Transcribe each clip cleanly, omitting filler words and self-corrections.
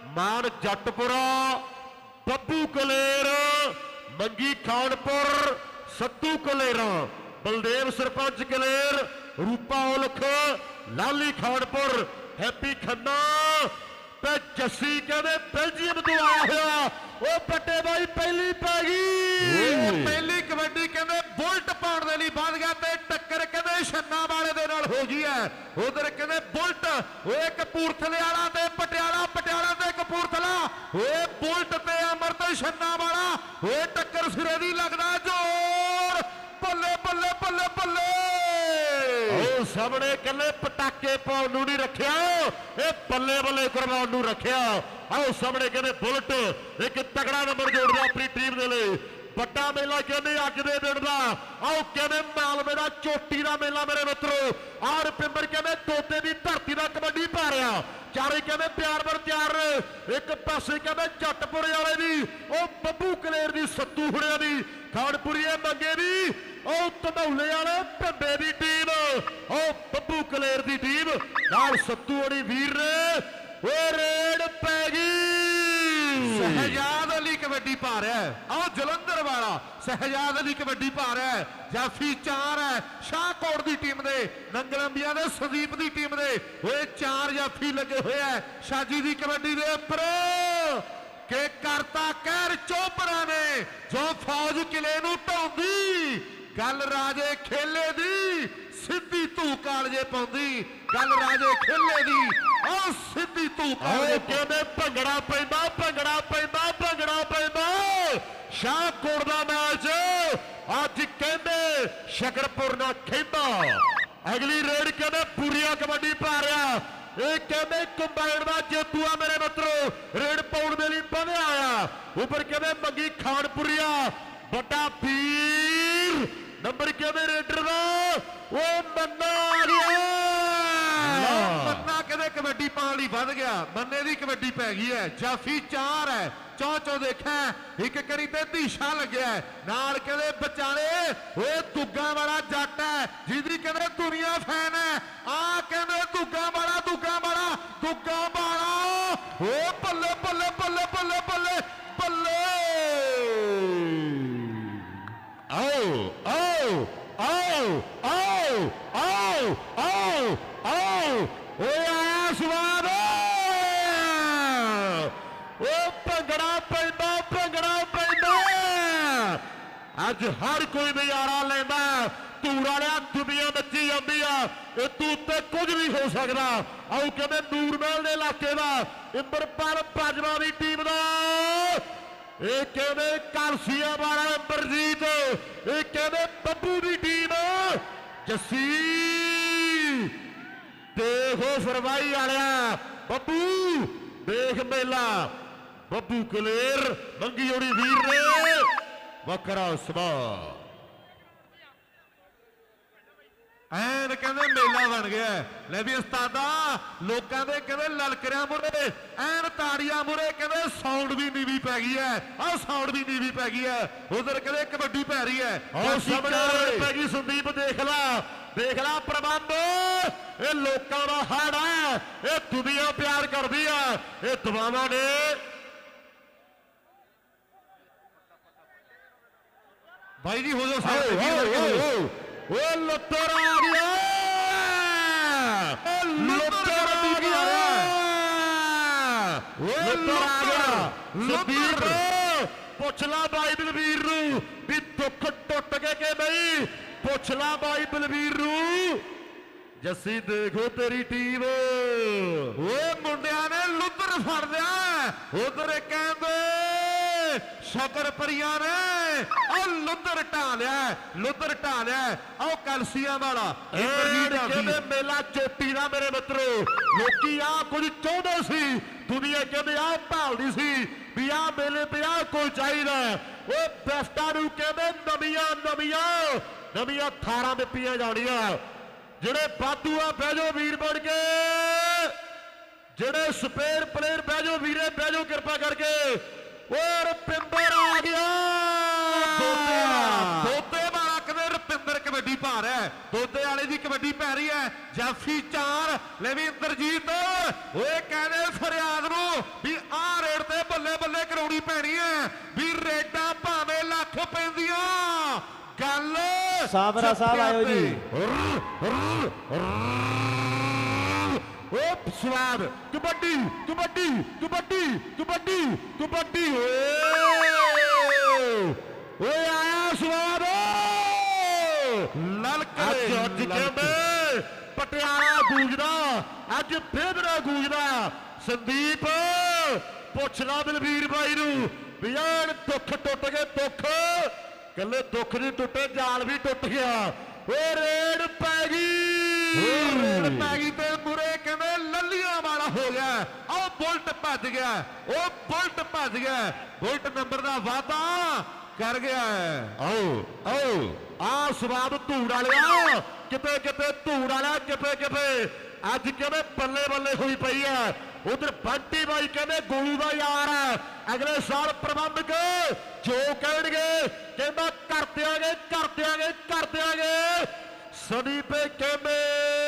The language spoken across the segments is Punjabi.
मान जटपुरा बब्बू कलेर मंगी खानपुर सत्तू कलेरा बलदेव सरपंच कलेर रूपा उलख लाली खानपुर हैप्पी खन्ना ते जस्सी कहते बेल्जियम तो आया हुआ वो पट्टे भाई पहली पै गई पहली कबड्डी कहते बुलट पाउण दे लई बध गया ते टक्कर कहते छन्ना वाले दे नाल हो गई है उधर कहते बुलट ओए कपूरथले वाला ते पटियाला पटियाला ते कपूरथला ओए बुलट ते अमर ते छन्ना वाला ओए टक्कर सिरे दी लगदा जोर बल्ले बल्ले बल्ले बल्ले सामने कले पटाके पाउण नूं नहीं रखिया ये बल्ले बल्ले करवाउण नूं रखिया आओ सामने कहते बुलट एक तगड़ा नंबर जोड़दा अपनी टीम दे लई बड़ा मेला कहते अज दे दिन का आओ कहते मालवे का चोटी का मेला मेरे मित्रों आर पिंबर कहते तोते की धरती का कबड्डी पा रहा चारे कहते प्यार बर तैयार एक पासे कहते जटपुरे वाले की बब्बू कलेर की सत्तू हुड़िया की खानपुरीए मंगे की धनौले वाले भंबे की टीम बब्बू कलेर की टीम नाल सत्तू वाली वीर ने रेड पै गई शहजाद अली कबड्डी पा रहा है आओ जलंधर वाला शहजाद अली कबड्डी पा रहा है जाफी 4 है शाहकोट की टीम दे नंगलंबिया दे संदीप की टीम दे ओए 4 जाफी लगे हुए है शाजी की कबड्डी दे उपर के करता कहर चोपरा ने जो फौज किले नूं ढाउंदी गल राजे खेले दी सीधी धू कालजे पाउंदी गल राजे खेले दी और सीधी धू कालजे कहते भंगड़ा पैंदा भंगड़ा पैंदा भंगड़ा पैंदा शाहकोट दा मैच अज कहते शकरपुर ना खेंदा अगली रेड कहते पूरिया कबड्डी पा रहा ये कहते कंबाइन का जेतूआ मेरे मित्रों रेड पाउण दे लई बधिया आया ऊपर कहते मंगी खानपुरिया बड़ा वीर नंबर कहते रेडर का वो मन्ना आ गया मन्ना कहते कबड्डी पाउण लई वध गया मन्ने दी कबड्डी पै गई है जाफी 4 है चौ देखा एक करी ते धीशा लग्या नाल कहते बचाले ओए दुग्गा वाला जट है जिहदी कहते दुनिया फैन है आ कहते दुग्गा वाला ओ बल्ले बल्ले बल्ले बल्ले बल्ले बल्ले आओ आओ आओ आओ आओ आओ आओ ओए आया स्वाद ओ भंगड़ा पैंदा अज हर कोई नजारा लेंदा तूर वालिया दुनिया नची जाती है तू उत्ते कुछ भी हो सकता आओ कहते नूरमहल के इलाके का इंद्रपाल बाजवा की टीम का ये कहते कालसिया वाला अमरजीत ये कहते बब्बू की टीम जस्सी देखो सरवाई वालिया बब्बू देख मेला बब्बू कलेर मंगी जोड़ी वीर ने वकरा समा ਐਨ ਕਹਿੰਦੇ ਮੇਲਾ ਬਣ ਗਿਆ ਲੈ ਵੀ ਉਸਤਾਦਾ ਲੋਕਾਂ ਦੇ ਕਹਿੰਦੇ ਲਲਕਰਿਆਂ ਮੁਰੇ ਐਨ ਤਾੜੀਆਂ ਮੁਰੇ ਕਹਿੰਦੇ ਸਾਊਂਡ ਵੀ ਨੀਵੀਂ ਪੈ ਗਈ ਹੈ ਆਹ ਸਾਊਂਡ ਵੀ ਨੀਵੀਂ ਪੈ ਗਈ ਹੈ ਉਧਰ ਕਹਿੰਦੇ ਕਬੱਡੀ ਪੈ ਰਹੀ ਹੈ ਔਰ ਸਾਹਮਣੇ ਪੈ ਗਈ ਸੰਦੀਪ ਦੇਖ ਲਾ ਪ੍ਰਬੰਧ ਇਹ ਲੋਕਾਂ ਦਾ ਹੜ ਹੈ ਇਹ ਦੁਨੀਆ ਪਿਆਰ ਕਰਦੀ ਆ ਇਹ ਦੁਆਵਾਂ ਨੇ भाई जी हो जाओ साहब वो लुत्तर आ गया लुत्तर आ गया वो लुत्तर आ गया सुबीर पुछला भाई बलवीर नूं भी दुख टुट गए कि नहीं पुछला भाई बलवीर नूं जस्सी देखो तेरी टीम वो मुंडिया ने लुत्तर फड़ लिया उधर कहते शकर परिया ने लुत्तर ढा लिया आओ कलसिया वाला मेला चोटी का मेरे मित्रों लोकी आ कुछ चाहते सी दुनिया कहते आ भालदी सी भी आ मेले पे आ कोई चाहिए वो बेस्टा नूं कहते नवियां थारा दित्तियां जाणियां जिहड़े वाधू आ बह जाओ वीर बन के जिहड़े स्पेयर प्लेयर बह जाओ वीरे बह जाओ कृपा करके और पिंबर आ गया दोते वाला कहते रुपिंदर कबड्डी पा रहा है दोते वाले की कबड्डी पै रही है जाफी 4 लेवी इंद्रजीत ओए कहने फरियाद नूं भी आ ਬੱਲੇ ਬੱਲੇ ਕਰਾਉਣੀ ਪੈਣੀ ਹੈ ਵੀ ਰੇਡਾਂ ਭਾਵੇਂ ਲੱਖ ਪੈਂਦੀਆਂ ਗੱਲ ਸਾਬਰਾ ਸਾਹਿਬ ਆਇਓ ਜੀ। ਓ ਸਵਾਦ ਕਬੱਡੀ ਕਬੱਡੀ ਕਬੱਡੀ ਕਬੱਡੀ ਕਬੱਡੀ ਓਏ ਆਇਆ ਸਵਾਦ ਲਲਕੇ ਅੱਜ ਕਹਿੰਦੇ ਪਟਿਆਲਾ ਗੂੰਜਦਾ ਅੱਜ ਫੇਵਰਾ ਗੂੰਜਦਾ ਸੰਦੀਪ ਪੁੱਛਦਾ ਬਲਵੀਰ ਬਾਈ ਨੂੰ ਵੀ ਐਨ ਦੁੱਖ ਟੁੱਟ ਗਏ ਦੁੱਖ ਕੱਲੇ ਦੁੱਖ ਨਹੀਂ ਟੁੱਟੇ ਜਾਲ ਵੀ ਟੁੱਟ ਗਿਆ ਓਏ ਰੇਡ ਪੈ ਗਈ ਤੇ ਮੁਰੇ ਕਹਿੰਦੇ ਲੱਲੀਆਂ ਵਾਲਾ ਹੋ ਗਿਆ ਉਹ ਬੁਲਟ ਭੱਜ ਗਿਆ ਉਹ ਬੁਲਟ ਭੱਜ ਗਿਆ ਬੁਲਟ ਨੰਬਰ ਦਾ ਵਾਅਦਾ ਕਰ ਗਿਆ ਆਓ ਆਓ ਆ ਸਵਾਦ ਧੂੜ ਵਾਲਿਆ ਕਿਤੇ ਕਿਤੇ ਧੂੜ ਵਾਲਾ ਕਿਤੇ ਕਿਤੇ ਅੱਜ ਕਹਿੰਦੇ ਬੱਲੇ ਬੱਲੇ ਹੋਈ ਪਈ ਆ ਉਧਰ ਬੰਟੀ ਬਾਈ ਕਹਿੰਦੇ ਗੋਲੂ ਦਾ ਯਾਰ ਹੈ ਅਗਲੇ ਸਾਲ ਪ੍ਰਬੰਧਕ ਜੋ ਕਹਿਣਗੇ ਕਹਿੰਦਾ ਕਰ ਦਿਆਂਗੇ ਸਦੀਪੇ ਕਹਿੰਦੇ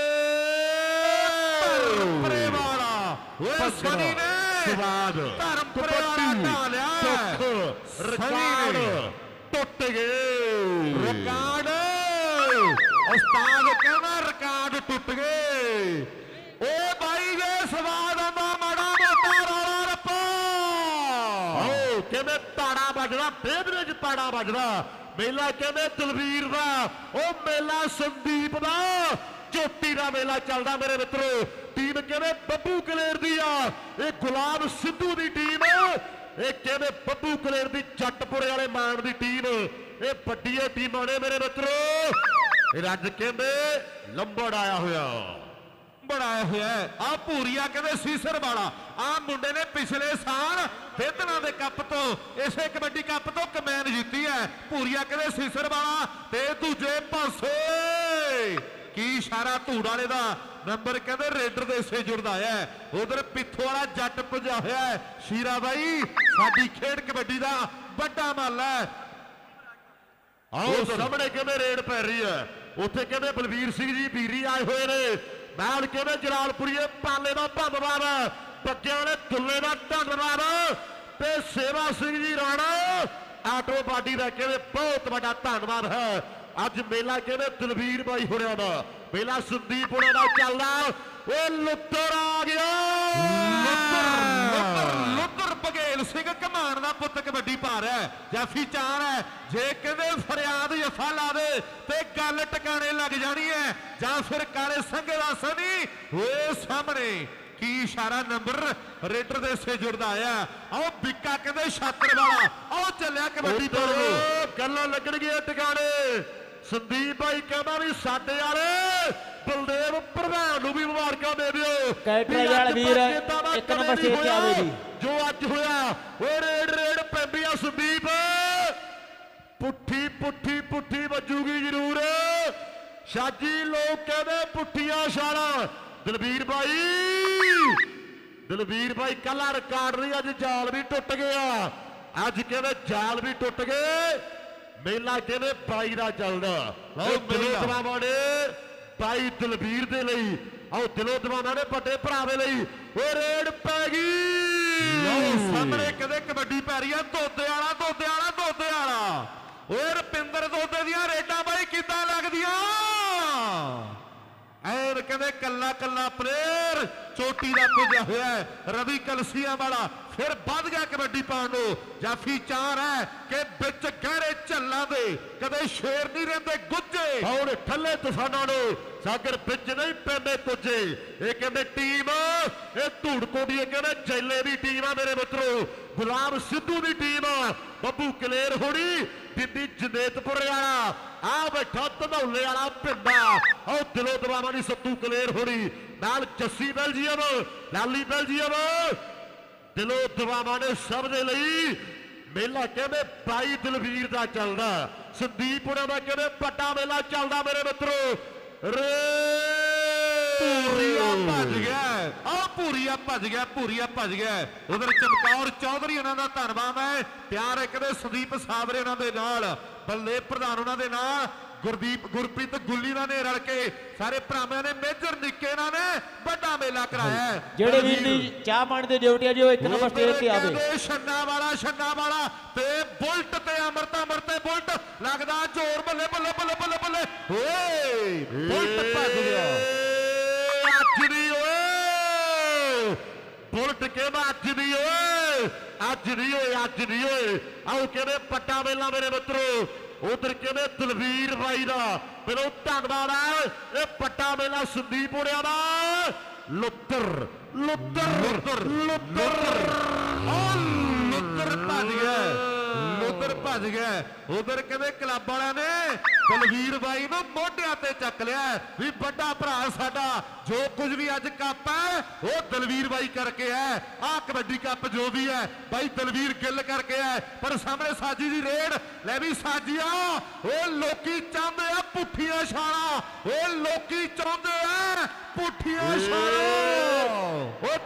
ਧਰਮਪੁਰੇ ਵਾਲਾ ਓਏ ਸਨੀ ਨੇ ਸਵਾਦ ਧਰਮਪੁਰੇ ਵਾਲਾ ਢਾਲਿਆ ਰਿਕਾਰਡ ਟੁੱਟ ਗਏ ਰਿਕਾਰਡ ਉਸਤਾਦ ਕਹਿੰਦਾ ਰਿਕਾਰਡ ਟੁੱਟ ਗਏ ਓ ਬਾਈ ਜੇ ਸਵਾਦ ਆਉਂਦਾ ਮਾੜਾ ਮੋਟਾ ਰੌਲਾ ਰੱਪਾ ਓ ਕਹਿੰਦੇ ਤਾੜਾ ਵੱਜਦਾ ਫੇਵਰੇ ਚ ਤਾੜਾ ਵੱਜਦਾ ਮੇਲਾ ਕਹਿੰਦੇ ਦਲਵੀਰ ਦਾ ਉਹ ਮੇਲਾ ਸੰਦੀਪ ਦਾ ਚੋਟੀ ਦਾ ਮੇਲਾ ਚੱਲਦਾ ਮੇਰੇ ਮਿੱਤਰੋ ਟੀਮ ਕਹਿੰਦੇ ਬੱਬੂ ਕਲੇਰ ਦੀ ਆ ਇਹ ਗੁਲਾਮ ਸਿੱਧੂ ਦੀ ਟੀਮ ਇਹ ਕਹਿੰਦੇ ਬੱਬੂ ਕਲੇਰ ਦੀ ਜੱਟਪੁਰੇ ਵਾਲੇ ਮਾਨ ਦੀ ਟੀਮ ਇਹ ਵੱਡੀਆਂ ਟੀਮਾਂ ਨੇ ਮੇਰੇ ਮਿੱਤਰੋ ਇਹ ਰੱਜ ਕਹਿੰਦੇ ਲੰਬੜ ਆਇਆ ਹੋਇਆ ਬਣਾਇਆ ਹੋਇਆ ਆ ਭੂਰੀਆ ਕਹਿੰਦੇ ਸੀਸਰ ਵਾਲਾ ਆ ਮੁੰਡੇ ਨੇ ਪਿਛਲੇ ਸਾਲ ਫੇਦਨਾ ਦੇ ਕੱਪ ਤੋਂ ਇਸੇ ਕਬੱਡੀ ਕੱਪ ਤੋਂ ਕਮੈਨ ਜਿੱਤੀ ਹੈ ਭੂਰੀਆ ਕਹਿੰਦੇ ਸੀਸਰ ਵਾਲਾ ਤੇ ਦੂਜੇ ਪਾਸੇ ਕੀ ਇਸ਼ਾਰਾ ਧੂੜ ਵਾਲੇ ਦਾ ਨੰਬਰ ਕਹਿੰਦੇ ਰੇਡਰ ਦੇ ਹਿੱਸੇ ਜੁੜਦਾ ਹੈ ਉਧਰ ਪਿੱਥੋਂ ਵਾਲਾ ਜੱਟ ਪੁੱਜਾ ਹੋਇਆ ਹੈ ਸ਼ੀਰਾ ਬਾਈ ਸਾਡੀ ਖੇਡ ਕਬੱਡੀ ਦਾ ਵੱਡਾ ਮੱਲ ਹੈ ਆਓ ਸਾਹਮਣੇ ਕਹਿੰਦੇ ਰੇਡ ਪੈ ਰਹੀ ਹੈ ਉੱਥੇ ਕਹਿੰਦੇ ਬਲਵੀਰ ਸਿੰਘ ਜੀ ਵੀਰੀ ਆਏ ਹੋਏ ਨੇ ਨਾਲ ਕਹਿੰਦੇ ਜਲਾਲਪੁਰੀਏ ਪਾਲੇ ਦਾ ਧੰਨਵਾਦ ਬੱਗਿਆਂ ਨੇ ਦੁੱਲੇ ਦਾ ਧੰਨਵਾਦ ਤੇ ਸੇਵਾ ਸਿੰਘ ਜੀ ਰਾਣਾ ਆਟੋ ਬਾਡੀ ਦਾ ਕਹਿੰਦੇ ਬਹੁਤ ਵੱਡਾ ਧੰਨਵਾਦ ਹੈ ਅੱਜ ਮੇਲਾ ਕਹਿੰਦੇ ਦਲਵੀਰ ਬਾਈ ਹੋਰਿਆਂ ਦਾ ਮੇਲਾ ਸੰਦੀਪ ਹੋਰਾਂ ਦਾ ਚੱਲਦਾ ਓਏ ਲੁੱਤਰ ਆ ਗਿਆ ਲੁੱਤਰ ਬਗੇਲ ਸਿੰਘ ਕਮਾਨ ਦਾ ਪੁੱਤ ਕਬੱਡੀ ਪਾ ਰਿਹਾ ਜਾਫੀ ਚਾਰ ਹੈ ਜੇ ਕਹਿੰਦੇ ਫਰਿਆਦ ਜਫਾ ਲਾ ਦੇ ਤੇ ਗੱਲ ਟਿਕਾਣੇ ਲੱਗ ਜਾਣੀ ਹੈ ਜਾਂ ਫਿਰ ਕਾਲੇ ਸੰਘੇ ਦਾ ਸਨੀ ਓਏ ਸਾਹਮਣੇ ਕੀ ਇਸ਼ਾਰਾ ਨੰਬਰ ਰੇਡਰ ਦੇ ਹਿੱਸੇ ਜੁੜਦਾ ਆਇਆ ਆਓ ਬਿੱਕਾ ਕਹਿੰਦੇ ਛਾਤਰ ਵਾਲਾ ਆਓ ਚੱਲਿਆ ਕਬੱਡੀ ਤੋਂ ਗੱਲਾਂ ਲੱਗਣਗੀਆਂ ਟਿਕਾਣੇ ਸੰਦੀਪ ਭਾਈ ਕਹਿੰਦਾ ਵੀ ਸਾਡੇ ਵਾਲੇ ਬਲਦੇਵ ਪ੍ਰਧਾਨ ਨੂੰ ਵੀ ਮੁਬਾਰਕਾਂ ਦੇ ਦਿਓ ਕੈਟਰਾਈ ਵਾਲਾ ਵੀਰ ਇੱਕ ਨੰਬਰ ਸਟੇਜ ਤੇ ਆਵੇ ਜੀ ਜੋ ਅੱਜ ਹੋਇਆ ਓਏ ਰੇਡ ਪੈਂਦੀ ਆ ਸੰਦੀਪ ਪੁੱਠੀ ਵੱਜੂਗੀ ਜ਼ਰੂਰ ਸ਼ਾਜੀ ਲੋਕ ਕਹਿੰਦੇ ਪੁੱਠੀਆਂ ਛਾਲਾਂ ਦਲਵੀਰ ਬਾਈ ਕੱਲਾ ਰਿਕਾਰਡ ਨਹੀਂ ਅੱਜ ਜਾਲ ਵੀ ਟੁੱਟ ਗਿਆ ਅੱਜ ਕਹਿੰਦੇ ਜਾਲ ਵੀ ਟੁੱਟ ਗਏ ਮੇਲਾ ਕਹਿੰਦੇ ਬਾਈ ਦਾ ਚੱਲਦਾ ਉਹ ਦਿਲੋਂ ਦਵਾਵਾਂ ਨੇ ਬਾਈ ਦਲਵੀਰ ਦੇ ਲਈ ਆਓ ਦਿਲੋਂ ਦਵਾਵਾਂ ਨੇ ਵੱਡੇ ਭਰਾ ਦੇ ਲਈ ਉਹ ਰੇਡ ਪੈ ਗਈ ਸਾਹਮਣੇ ਕਹਿੰਦੇ ਕਬੱਡੀ ਪੈ ਰਹੀ ਆ ਦੋਦੇ ਵਾਲਾ ਓਏ ਰਪਿੰਦਰ ਦੋਦੇ ਦੀਆਂ ਰੇਡਾਂ ਬਾਈ ਕਿੱਦਾਂ ਲੱਗਦੀਆਂ ਐਨ ਕਹਿੰਦੇ ਕੱਲਾ ਪਲੇਅਰ ਚੋਟੀ ਦਾ ਪੁੱਜਿਆ ਹੋਇਆ ਰਵੀ ਕਲਸੀਆਂ ਵਾਲਾ ਫਿਰ ਵੱਧ ਗਿਆ ਕਬੱਡੀ ਪਾਉਣ ਨੂੰ ਜਾਫੀ ਚਾਰ ਹੈ ਕਿ ਵਿੱਚ ਗਹਿਰੇ ਝੱਲਾਂ ਦੇ ਕਦੇ ਸ਼ੇਰ ਨਹੀਂ ਰਹਿੰਦੇ ਗੁੱਜੇ ਹੁਣ ਠੱਲੇ ਤੂਫਾਨਾਂ ਨੂੰ ਸਾਗਰ ਵਿੱਚ ਨਹੀਂ ਪੈਂਦੇ ਕੁਝੇ ਇਹ ਕਹਿੰਦੇ ਟੀਮ ਇਹ ਧੂੜ ਕੋਡੀਏ ਕਹਿੰਦੇ ਜੈਲੇ ਦੀ ਟੀਮ ਆ ਮੇਰੇ ਮਿੱਤਰੋ ਗੁਲਾਮ ਸਿੱਧੂ ਦੀ ਟੀਮ ਆ ਬੱਬੂ ਕਲੇਰ ਹੋਣੀ ਬੀਬੀ ਜਨੇਤਪੁਰ ਵਾਲਾ ਆ ਬੈਠਾ ਧਨੌਲੇ ਵਾਲਾ ਪਿੰਡਾ ਉਹ ਦਿਲੋਂ ਦਵਾਵਾਂ ਦੀ ਸੱਤੂ ਕਲੇਰ ਹੋਣੀ ਨਾਲ ਜੱਸੀ ਬੈਲਜੀਅਮ ਲਾਲੀ ਬੈਲਜੀਅਮ ਦਿਲੋਂ ਦਵਾਵਾਂ ਨੇ ਸਭ ਦੇ ਲਈ ਮੇਲਾ ਕਹਿੰਦੇ ਬਾਈ ਦਲਵੀਰ ਦਾ ਚੱਲਦਾ ਸੰਦੀਪ ਉਹਨਾਂ ਦਾ ਕਹਿੰਦੇ ਵੱਡਾ ਮੇਲਾ ਚੱਲਦਾ ਮੇਰੇ ਮਿੱਤਰੋ ਭੂਰੀਆ ਭੱਜ ਗਿਆ ਉਧਰ ਚਮਕੌਰ ਚੌਧਰੀ ਉਹਨਾਂ ਦਾ ਧੰਨਵਾਦ ਹੈ ਪਿਆਰ ਇੱਕ ਦੇ ਸੰਦੀਪ ਸਾਬਰੇ ਉਹਨਾਂ ਦੇ ਨਾਲ ਬੱਲੇ ਪ੍ਰਧਾਨ ਉਹਨਾਂ ਦੇ ਨਾਲ ਗੁਰਪ੍ਰੀਤ ਗੁੱਲੀ ਨਾਲ ਨੇ ਰਲ ਕੇ ਸਾਰੇ ਭਰਾਵਾਂ ਨੇ ਮੇਜਰ ਨਿੱਕੇ ਨਾਲ ਨੇ ਵੱਡਾ ਮੇਲਾ ਕਰਾਇਆ ਹੈ। ਜਿਹੜੇ ਵੀਰ ਦੀ ਚਾਹ ਪਾਣੀ ਦੀ ਡਿਊਟੀ ਹੈ ਜੀ ਉਹ 1 ਨੰਬਰ ਸਟੇਜ ਤੇ ਆਵੇ। ਛੰਨਾ ਵਾਲਾ ਤੇ ਬੁਲਟ ਤੇ ਅਮਰਤ ਤੇ ਬੁਲਟ ਲੱਗਦਾ ਜ਼ੋਰ ਬੱਲੇ ਬੱਲੇ ਬੱਲੇ ਬੱਲੇ ਬੱਲੇ ਓਏ ਬੁਲਟ ਭੱਜ ਗਿਆ ਅੱਜ ਨਹੀਂ ਓਏ ਬੁਲਟ ਕਹਿੰਦਾ ਅੱਜ ਨਹੀਂ ਓਏ ਆਓ ਕਹਿੰਦੇ ਪੱਟਾ ਮੇਲਾ ਮੇਰੇ ਮਿੱਤਰੋ। ਉਧਰ ਕਹਿੰਦੇ ਦਲਵੀਰ ਬਾਈ ਦਾ ਪਹਿਲੋਂ ਧੰਨਵਾਦ ਹੈ। ਇਹ ਪੱਟਾ ਮੇਲਾ ਸੰਦੀਪ ਹੋਣਿਆ ਦਾ ਲੁੱਤਰ ਭੱਜ ਗਿਆ ਉਧਰ ਕਹਿੰਦੇ ਕਲੱਬ ਵਾਲਿਆਂ ਨੇ ਦਲਵੀਰ ਬਾਈ ਨੂੰ ਮੋਢਿਆਂ ਤੇ ਚੱਕ ਲਿਆ ਵੀ ਵੱਡਾ ਭਰਾ ਸਾਡਾ ਜੋ ਕੁਝ ਵੀ ਅੱਜ ਕੱਪ ਹੈ ਉਹ ਦਲਵੀਰ ਬਾਈ ਕਰਕੇ ਹੈ। ਆਹ ਕਬੱਡੀ ਕੱਪ ਜੋ ਵੀ ਹੈ ਬਾਈ ਦਲਵੀਰ ਗਿੱਲ ਕਰਕੇ ਹੈ। ਪਰ ਸਾਹਮਣੇ ਸਾਜੀ ਦੀ ਰੇਡ ਲੈ ਵੀ ਸਾਜੀਆ ਉਹ ਲੋਕੀ ਚਾਹੁੰਦੇ ਆ ਪੁੱਠੀਆਂ ਛਾਲਾਂ ਉਹ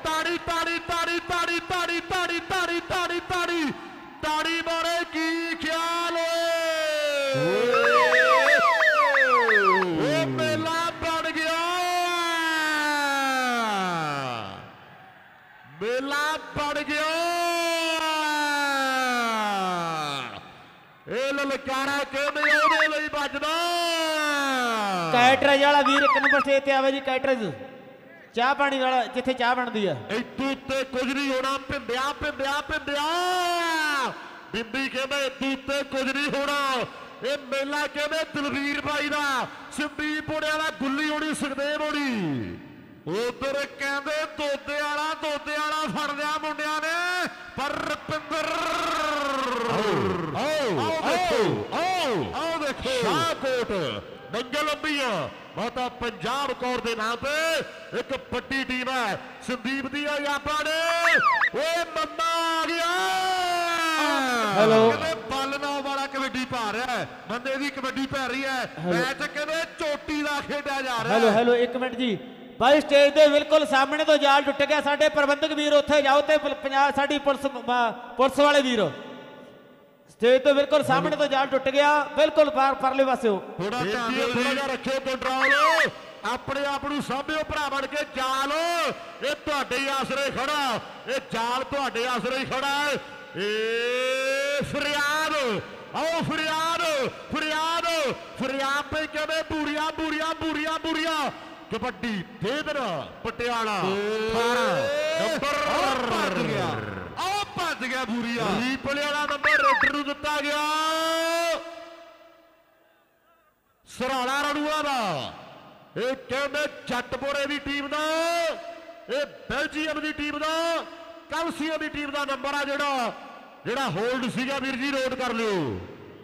ਤਾੜੀ ਮਾਰੇ ਕੀ ਖਿਆਲ ਉਹ ਮੇਲਾ ਬਣ ਗਿਆ ਇਹ ਲਲਕਾਰਾ ਕਿਵੇਂ ਉਹਦੇ ਲਈ ਵੱਜਦਾ। ਕੈਟਰਜ ਵਾਲਾ ਵੀਰ 1 ਨੰਬਰ ਸਟੇਜ ਤੇ ਆਵੇ ਜੀ। ਕੈਟਰਜ ਚਾਹ ਪਾਣੀ ਵਾਲਾ ਜਿੱਥੇ ਚਾਹ ਬਣਦੀ ਆ। ਇਤੋਂ ਉੱਤੇ ਕੁਝ ਨਹੀਂ ਹੋਣਾ। ਭਿੰਦਿਆ ਬਿੰਬੀ ਕਹਿੰਦੇ ਇਤੋਂ ਉੱਤੇ ਕੁਝ ਨਹੀਂ ਹੋਣਾ। ਇਹ ਮੇਲਾ ਕਹਿੰਦੇ ਦਲਵੀਰ ਬਾਈ ਦਾ ਸੰਦੀਪ ਹੋਣਿਆ ਦਾ ਗੁੱਲੀ ਹੋਣੀ ਸੁਖਦੇਵ ਹੋਣੀ। ਉਧਰ ਕਹਿੰਦੇ ਦੋਦੇ ਵਾਲਾ ਫੜ ਲਿਆ ਮੁੰਡਿਆਂ ਨੇ ਪਰ ਰੁਪਿੰਦਰ ਆਓ ਦੇਖੋ ਸ਼ਾਹਕੋਟ ਨੰਗਲ ਅੰਬੀਆਂ ਮਾਤਾ ਪੰਜਾਬ ਕੌਰ ਦੇ ਨਾਂ ਤੇ ਇੱਕ ਵੱਡੀ ਟੀਮ ਹੈ ਸੰਦੀਪ ਦੀ ਆਪਾਂ ਨੇ। ਓਏ ਮੰਮਾ ਆ ਗਿਆ। ਹੈਲੋ ਬਲ ਨਾਮ ਵਾਲਾ ਕਬੱਡੀ ਪਾ ਰਿਹਾ ਹੈ। ਬੰਦੇ ਦੀ ਕਬੱਡੀ ਪੈ ਰਹੀ ਹੈ। ਮੈਚ ਕਹਿੰਦੇ ਚੋਟੀ ਦਾ ਖੇਡਿਆ ਜਾ ਰਿਹਾ ਹੈ। ਹੈਲੋ 1 ਮਿੰਟ ਜੀ ਬਾਈ ਸਟੇਜ ਦੇ ਬਿਲਕੁਲ ਸਾਹਮਣੇ ਤੋਂ ਜਾਲ ਟੁੱਟ ਗਿਆ। ਸਾਡੇ ਪ੍ਰਬੰਧਕ ਵੀਰ ਉੱਥੇ ਜਾਓ ਤੇ ਪੰਜਾਬ ਸਾਡੀ ਪੁਲਿਸ ਵਾਲੇ ਵੀਰ ਸਟੇਜ ਤੋਂ ਬਿਲਕੁਲ ਸਾਹਮਣੇ ਤੋਂ ਜਾਲ ਟੁੱਟ ਗਿਆ ਬਿਲਕੁਲ ਪਰਲੇ ਪਾਸਿਓ। ਥੋੜਾ ਜਿਹਾ ਰੱਖਿਓ ਕੰਟਰੋਲ। ਆਪਣੇ ਆਪ ਨੂੰ ਸਾਂਭਿਓ ਭਰਾ ਬਣ ਕੇ। ਜਾਲ ਇਹ ਤੁਹਾਡੇ ਆਸਰੇ ਖੜਾ। ਇਹ ਜਾਲ ਤੁਹਾਡੇ ਆਸਰੇ ਖੜਾ। ਏ ਫਰਿਆਦ ਆਓ ਫਰਿਆਦ ਪੇ ਕਹਿੰਦੇ ਬੂਰੀਆਂ ਕਬੱਡੀ ਦੇਦਰ ਪਟਿਆਲਾ 18 ਨੰਬਰ ਭੱਜ ਗਿਆ ਬੂਰੀਆ। ਰੀਪਲੇ ਵਾਲਾ ਨੰਬਰ ਰੇਡਰ ਨੂੰ ਦਿੱਤਾ ਗਿਆ ਸਰਾਲਾ ਰਣੂਆ ਦਾ। ਇਹ ਕਹਿੰਦੇ ਜੱਟਪੁਰੇ ਦੀ ਟੀਮ ਦਾ ਇਹ ਬੈਲਜੀਅਮ ਦੀ ਟੀਮ ਦਾ ਕਲਸੀਆ ਦੀ ਟੀਮ ਦਾ ਨੰਬਰ ਆ ਜਿਹੜਾ ਹੋਲਡ ਸੀਗਾ ਵੀਰ ਜੀ ਨੋਟ ਕਰ ਲਿਓ।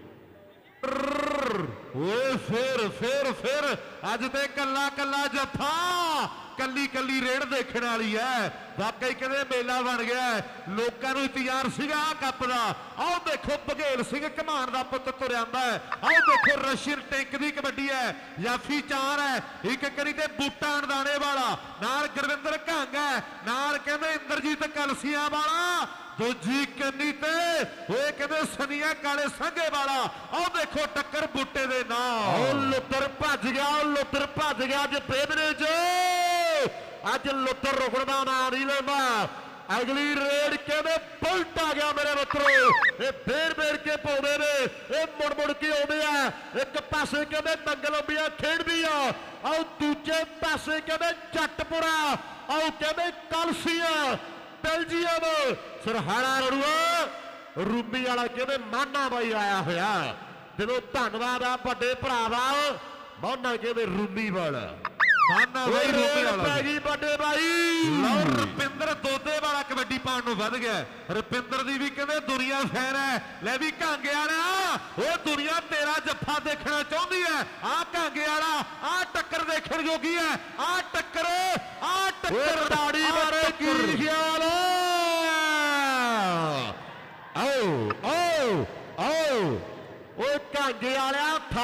ਓਏ ਫੇਰ ਅੱਜ ਤੇ ਕੱਲਾ ਜੱਫਾ ਕੱਲੀ ਰੇਡ ਦੇਖਣ ਵਾਲੀ ਹੈ। ਵਾਕਈ ਕਹਿੰਦੇ ਮੇਲਾ ਬਣ ਗਿਆ। ਲੋਕਾਂ ਨੂੰ ਇੰਤਜ਼ਾਰ ਸੀਗਾ ਕੱਪ ਦਾ। ਆਓ ਦੇਖੋ ਬਘੇਲ ਸਿੰਘ ਘਮਾਨ ਦਾ ਪੁੱਤ ਤੁਰਿਆ ਆਂਦਾ ਹੈ। ਆਓ ਦੇਖੋ ਰਸ਼ੀਅਨ ਟੈਂਕ ਦੀ ਕਬੱਡੀ ਹੈ। ਯਾਫੀ 4 ਹੈ। ਇੱਕ ਕਰੀ ਤੇ ਬੂਟਾ ਅਣਦਾਣੇ ਵਾਲਾ ਨਾਲ ਗੁਰਵਿੰਦਰ ਘੰਗ ਹੈ ਨਾਲ ਕਹਿੰਦੇ ਇੰਦਰਜੀਤ ਕਲਸੀਆਂ ਵਾਲਾ। ਦੂਜੀ ਕੰਨੀ ਤੇ ਉਹ ਕਹਿੰਦੇ ਸਨੀਆ ਕਾਲੇ ਸੰਘੇ ਵਾਲਾ। ਆਓ ਦੇਖੋ ਟੱਕਰ ਬੂਟੇ ਦੇ ਨਾਲ। ਉਹ ਲੁੱਤਰ ਭੱਜ ਗਿਆ ਅੱਜ ਪੇਮਰੇ ਚ। ਅੱਜ ਲੁੱਤਰ ਰੁਕਣ ਦਾ ਨਾਂ ਨਹੀਂ ਲੈਂਦਾ। ਅਗਲੀ ਰੇਡ ਕਹਿੰਦੇ ਬੁਲਟ ਆ ਗਿਆ ਮੇਰੇ ਮਿੱਤਰੋ। ਇਹ ਫੇਰ ਕੇ ਪਾਉਂਦੇ ਨੇ। ਇਹ ਮੁੜ ਕੇ ਆਉਂਦੇ ਆ। ਇੱਕ ਪਾਸੇ ਕਹਿੰਦੇ ਨੰਗਲ ਅੰਬੀਆਂ ਖੇਡਦੀ ਆ। ਆਓ ਦੂਜੇ ਪਾਸੇ ਕਹਿੰਦੇ ਜੱਟਪੁਰਾ। ਆਓ ਕਹਿੰਦੇ ਕਲਸੀਆਂ ਬੈਲਜੀਅਮ ਸਰਹਾਣਾ ਰੜੂਆ ਰੂਬੀ ਵਾਲਾ ਕਹਿੰਦੇ ਮਾਨਾ ਬਾਈ ਆਇਆ ਹੋਇਆ। ਦਿਲੋਂ ਧੰਨਵਾਦ ਆ ਵੱਡੇ ਭਰਾਵਾ ਮਾਨਾ ਕਹਿੰਦੇ ਰੂਬੀ ਵਾਲਾ ਮਾਨਾ ਬਾਈ ਰੂਬੀ ਵਾਲਾ ਪੈ ਗਈ ਵੱਡੇ ਬਾਈ। ਲਓ ਰੁਪਿੰਦਰ ਦੋਦੇ ਵਾਲਾ ਕਬੱਡੀ ਪਾਉਣ ਨੂੰ ਵੱਧ ਗਿਆ। ਰੁਪਿੰਦਰ ਦੀ ਵੀ ਕਹਿੰਦੇ ਦੁਨੀਆ ਫੈਨ ਹੈ। ਲੈ ਵੀ ਕਾਂਗੇ ਵਾਲਾ ਉਹ ਦੁਨੀਆ ਤੇਰਾ ਜੱਫਾ ਦੇਖਣਾ ਚਾਹੁੰਦੀ ਹੈ। ਆਹ ਕਾਂਗੇ ਵਾਲਾ ਆਹ ਟੱਕਰ ਦੇਖਣ ਜੋਗੀ ਹੈ। ਆਹ ਟੱਕਰ ਤਾੜੀ ਮਾਰੇ ਕੀ ਖਿਆਲ। ਆਓ ਓਏ ਕਾਂਗੇ ਵਾਲਿਆ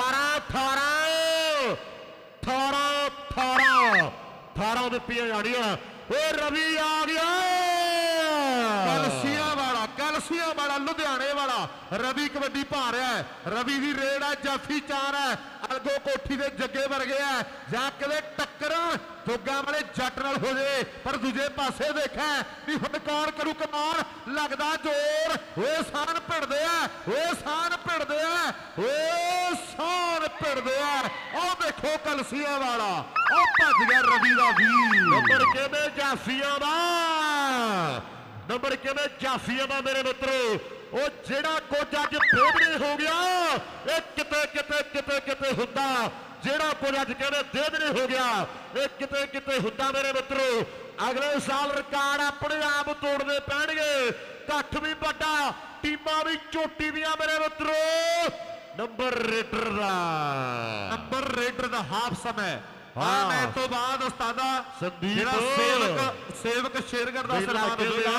18 ਦਿੱਤੀਆਂ ਜਾਣੀਆਂ। ਓਏ ਰਵੀ ਆ ਗਿਆ। ਕਲਸੀਆਂ ਵਾਲਾ ਕਲਸੀਆਂ ਵਾਲਾ ਲੁਧਿਆਣੇ ਵਾਲਾ ਰਵੀ ਕਬੱਡੀ ਪਾ ਰਿਹਾ ਹੈ। ਰਵੀ ਦੀ ਰੇਡ ਹੈ, ਜਾਫੀ 4 ਹੈ, ਅਲਗੋ ਕੋਠੀ ਦੇ ਜੱਗੇ ਵਰਗੇ ਹੈ। ਜਾਂ ਕਦੇ ਟੱਕਰ ਦੁੱਗਾ ਵਾਲੇ ਜੱਟ ਨਾਲ ਹੋ ਜੇ, ਪਰ ਦੂਜੇ ਪਾਸੇ ਦੇਖਿਆ ਵੀ ਹੁਣ ਕੌਣ ਕਰੂ ਕਮਾਲ, ਲੱਗਦਾ ਜ਼ੋਰ। ਓਏ ਸਾਨ ਭਿੜਦੇ ਆ, ਓਏ ਸਾਨ ਭਿੜਦੇ ਆ, ਓਏ ਸਾਨ ਭਿੜਦੇ ਆ। ਉਹ ਦੇਖੋ ਕਲਸੀਆਂ ਵਾਲਾ, ਉਹ ਭੱਜ ਗਿਆ ਰਵੀ ਦਾ ਵੀਰ। ਨੰਬਰ ਕਿਵੇਂ ਜਾਫੀਆਂ ਦਾ, ਨੰਬਰ ਕਿਵੇਂ ਜਾਫੀਆਂ ਦਾ ਮੇਰੇ ਮਿੱਤਰੋ। ਉਹ ਜਿਹੜਾ ਕੁਝ ਅੱਜ ਬੇਬੜੇ ਹੋ ਗਿਆ, ਇਹ ਕਿਤੇ ਕਿਤੇ ਕਿਤੇ ਕਿਤੇ ਹੁੰਦਾ। ਜਿਹੜਾ ਕੁਝ ਅੱਜ ਕਹਿੰਦੇ ਦੇਦਨੇ ਹੋ ਗਿਆ, ਇਹ ਕਿਤੇ ਕਿਤੇ ਹੁੰਦਾ ਮੇਰੇ ਮਿੱਤਰੋ। ਅਗਲੇ ਸਾਲ ਰਿਕਾਰਡ ਆਪਣੇ ਆਪ ਤੋੜਨੇ ਪੈਣਗੇ। ਇਕੱਠ ਵੀ ਵੱਡਾ, ਟੀਮਾਂ ਵੀ ਚੋਟੀ ਦੀਆਂ ਮੇਰੇ ਮਿੱਤਰੋ। ਨੰਬਰ ਰੇਡਰ ਦਾ, ਨੰਬਰ ਰੇਡਰ ਦਾ ਹਾਫ ਸਮੇਂ ਹਾਂ। ਮੈਂ ਤੋਂ ਬਾਅਦ ਉਸਤਾਦਾ ਸੰਦੀਪ ਜਿਹੜਾ ਸੇਵਕ ਸ਼ੇਰਗੜ੍ਹ ਦਾ ਸਨਮਾਨ ਹੋਵੇਗਾ।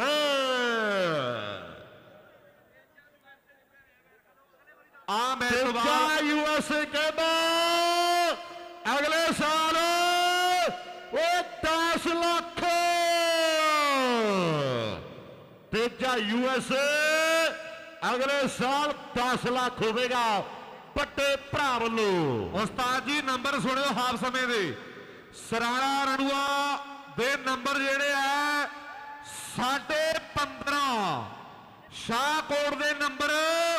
ਆ ਮੈਂ ਤੋਂ ਬਾਅਦ USA ਕਹਿੰਦਾ ਅਗਲੇ ਸਾਲ ਉਹ 10 ਲੱਖ ਤੇਜਾ USA ਅਗਲੇ ਸਾਲ 10 ਲੱਖ ਹੋਵੇਗਾ ਵੱਡੇ ਭਰਾ ਵੱਲੋਂ। ਉਸਤਾਦ ਜੀ ਨੰਬਰ ਸੁਣਿਓ ਹਾਫ ਸਮੇਂ ਦੇ। ਸਰਾਣਾ ਰਣੂਆ ਦੇ ਨੰਬਰ ਜਿਹੜੇ ਆ 15.5, ਸ਼ਾਹਕੋਟ ਦੇ ਨੰਬਰ